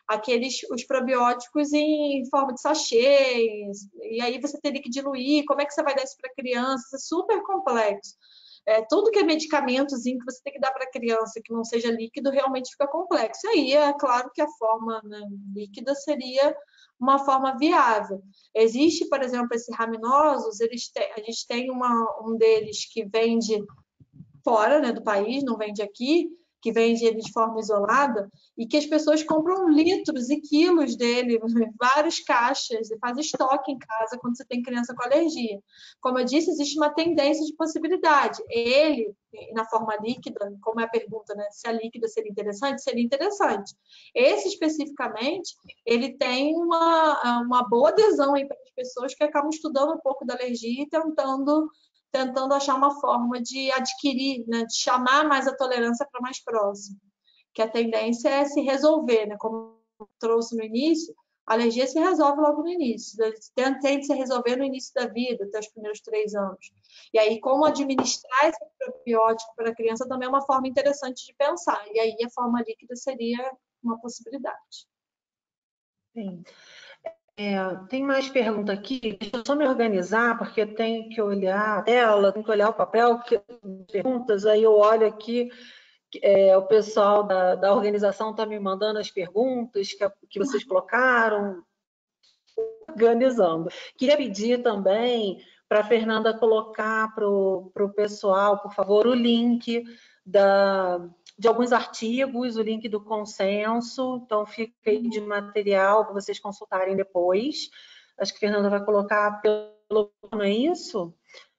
os probióticos em forma de sachê, e aí você teria que diluir, como é que você vai dar isso para a criança? Isso é super complexo. Tudo que é medicamentozinho que você tem que dar para a criança que não seja líquido realmente fica complexo. Aí é claro que a forma, né, líquida seria uma forma viável. Existe, por exemplo, esses raminosos, a gente tem um deles que vende fora, né, do país, não vende aqui, que vende ele de forma isolada, e que as pessoas compram litros e quilos dele, várias caixas, e faz estoque em casa quando você tem criança com alergia. Como eu disse, existe uma tendência de possibilidade. Ele, na forma líquida, como é a pergunta, né? Se a líquida seria interessante? Seria interessante. Esse, especificamente, ele tem uma boa adesão aí para as pessoas que acabam estudando um pouco da alergia e tentando achar uma forma de adquirir, né, de chamar mais a tolerância para mais próximo. Que a tendência é se resolver, né? Como eu trouxe no início, a alergia se resolve logo no início, tende se resolver no início da vida, até os primeiros 3 anos. E aí, como administrar esse probiótico para a criança também é uma forma interessante de pensar. E aí, a forma líquida seria uma possibilidade. Sim. Tem mais pergunta aqui, deixa eu só me organizar, porque eu tenho que olhar a tela, tenho que olhar o papel, perguntas, aí eu olho aqui, o pessoal da organização está me mandando as perguntas que vocês colocaram, organizando. Queria pedir também para a Fernanda colocar para o pessoal, por favor, o link de alguns artigos, o link do consenso, então fica aí de material para vocês consultarem depois. Acho que a Fernanda vai colocar pelo... não é isso?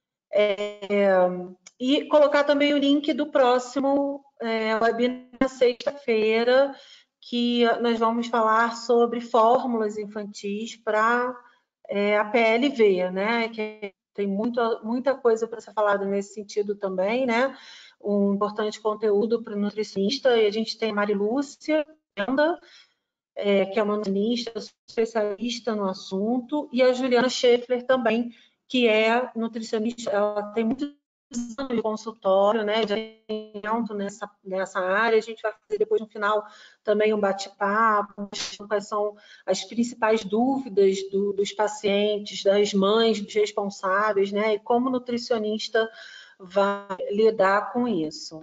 E colocar também o link do próximo webinar sexta-feira, que nós vamos falar sobre fórmulas infantis para a PLV, né? Que tem muita coisa para ser falada nesse sentido também, né? Um importante conteúdo para o nutricionista, e a gente tem a Mari Lúcia, que é uma nutricionista, especialista no assunto, e a Juliana Schaeffler também, que é nutricionista, ela tem muitos anos de consultório, né, de atendimento nessa área. A gente vai fazer depois, no final, também um bate-papo, quais são as principais dúvidas dos pacientes, das mães, dos responsáveis, né, e como o nutricionista vai lidar com isso.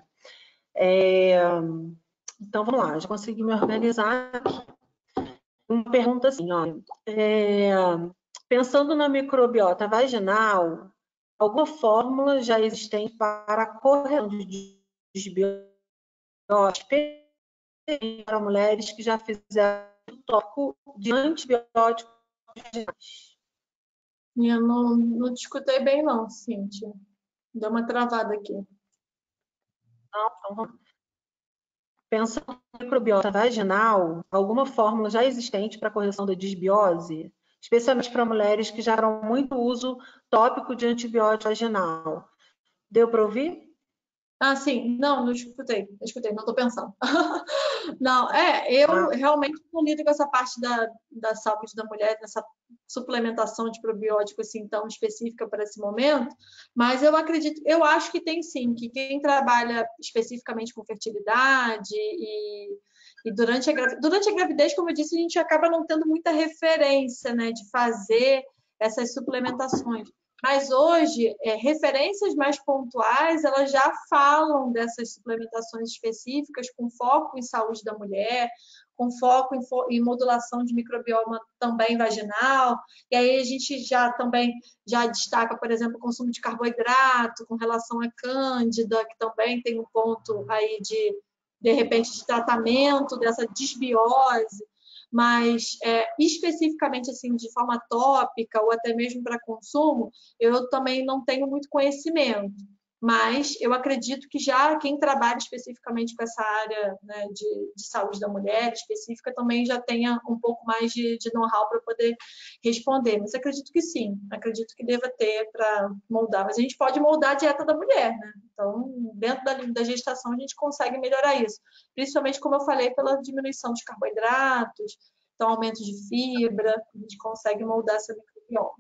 Então, vamos lá, já consegui me organizar. Uma pergunta assim, ó, pensando na microbiota vaginal, alguma fórmula já existente para a correção de desbiose para mulheres que já fizeram o tópico de antibióticos vaginais? Eu não te escutei bem, não, Cíntia. Deu uma travada aqui. Não, então vamos. Pensando na microbiota vaginal, alguma fórmula já existente para a correção da desbiose, especialmente para mulheres que já fizeram muito uso tópico de antibiótico vaginal. Deu para ouvir? Ah, sim. Não escutei. Não estou pensando. Não, eu realmente não lido com essa parte da saúde da mulher, dessa suplementação de probiótico assim tão específica para esse momento, mas eu acho que tem sim, que quem trabalha especificamente com fertilidade e durante a gravidez, como eu disse, a gente acaba não tendo muita referência, né, de fazer essas suplementações. Mas hoje, referências mais pontuais, elas já falam dessas suplementações específicas com foco em saúde da mulher, com foco em modulação de microbioma também vaginal. E aí a gente também destaca, por exemplo, o consumo de carboidrato com relação à cândida, que também tem um ponto aí de repente, de tratamento dessa desbiose. Mas especificamente assim de forma tópica ou até mesmo para consumo, eu também não tenho muito conhecimento. Mas eu acredito que já quem trabalha especificamente com essa área, né, de saúde da mulher específica também já tenha um pouco mais de know-how para poder responder. Mas acredito que sim, acredito que deva ter para moldar. Mas a gente pode moldar a dieta da mulher, né? Então, dentro da gestação, a gente consegue melhorar isso. Principalmente, como eu falei, pela diminuição de carboidratos, então aumento de fibra, a gente consegue moldar essa microbioma.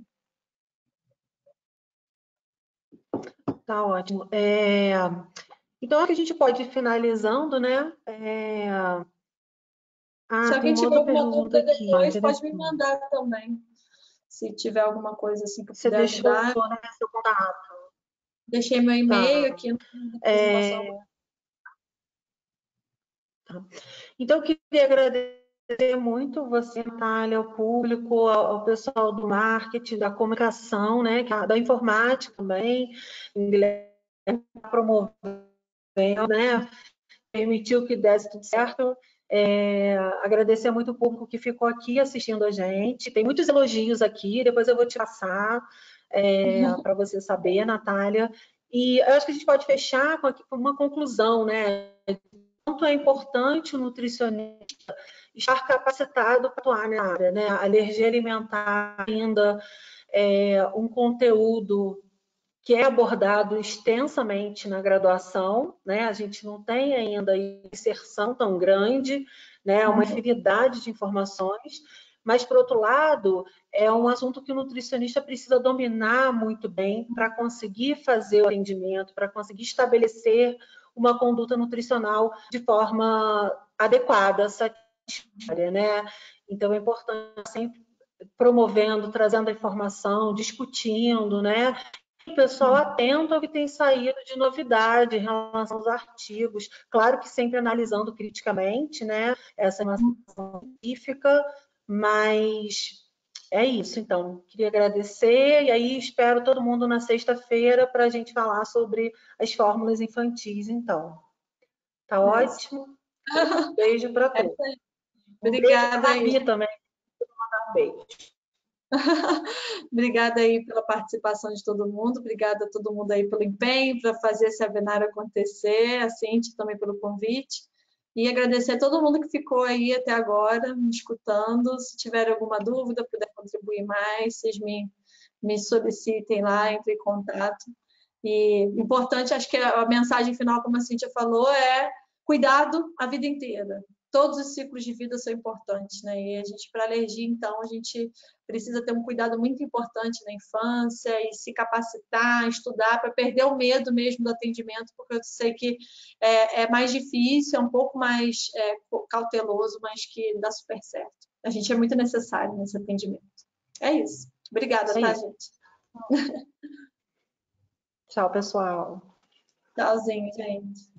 Tá ótimo. Então, acho que a gente pode ir finalizando, né? Se tem alguém uma tiver outra alguma pergunta dúvida aqui, depois, pode me interessante. mandar também. Se tiver alguma coisa assim que eu Você puder deixou, ajudar. né, seu contato. Deixei meu e-mail Tá. aqui na apresentação. É, tá. Então, eu queria agradecer muito você, Natália, ao público, ao pessoal do marketing, da comunicação, né, da informática também, inglês, promovendo, né, permitiu que desse tudo certo. Agradecer muito o público que ficou aqui assistindo a gente. Tem muitos elogios aqui, depois eu vou te passar para você saber, Natália. E eu acho que a gente pode fechar com uma conclusão, né? Quanto é importante o nutricionista estar capacitado para atuar na área, né? A alergia alimentar ainda é um conteúdo que é abordado extensamente na graduação, né? A gente não tem ainda inserção tão grande, né? Uma infinidade de informações, mas, por outro lado, é um assunto que o nutricionista precisa dominar muito bem para conseguir fazer o atendimento, para conseguir estabelecer uma conduta nutricional de forma adequada, satisfatória, né? Então, é importante sempre promovendo, trazendo a informação, discutindo, né? O pessoal atento ao que tem saído de novidade em relação aos artigos, claro que sempre analisando criticamente, né, essa informação científica, mas é isso, então, queria agradecer, e aí espero todo mundo na sexta-feira para a gente falar sobre as fórmulas infantis, então. Tá ótimo? Beijo para todos. Um beijo para Obrigada a aí. Gabi também, vou mandar um beijo. Obrigada aí pela participação de todo mundo, obrigada a todo mundo aí pelo empenho para fazer esse webinar acontecer, a Cintia também pelo convite, e agradecer a todo mundo que ficou aí até agora, me escutando. Se tiver alguma dúvida, puder contribuir mais, vocês me solicitem lá, entrem em contato. E importante, acho que a mensagem final, como a Cintia falou, é cuidado a vida inteira. Todos os ciclos de vida são importantes, né? E a gente, para alergia, então, a gente precisa ter um cuidado muito importante na infância e se capacitar, estudar, para perder o medo mesmo do atendimento, porque eu sei que é mais difícil, é um pouco mais cauteloso, mas que dá super certo. A gente é muito necessário nesse atendimento. É isso. Obrigada, tá, gente? Tchau, pessoal. Tchauzinho, gente.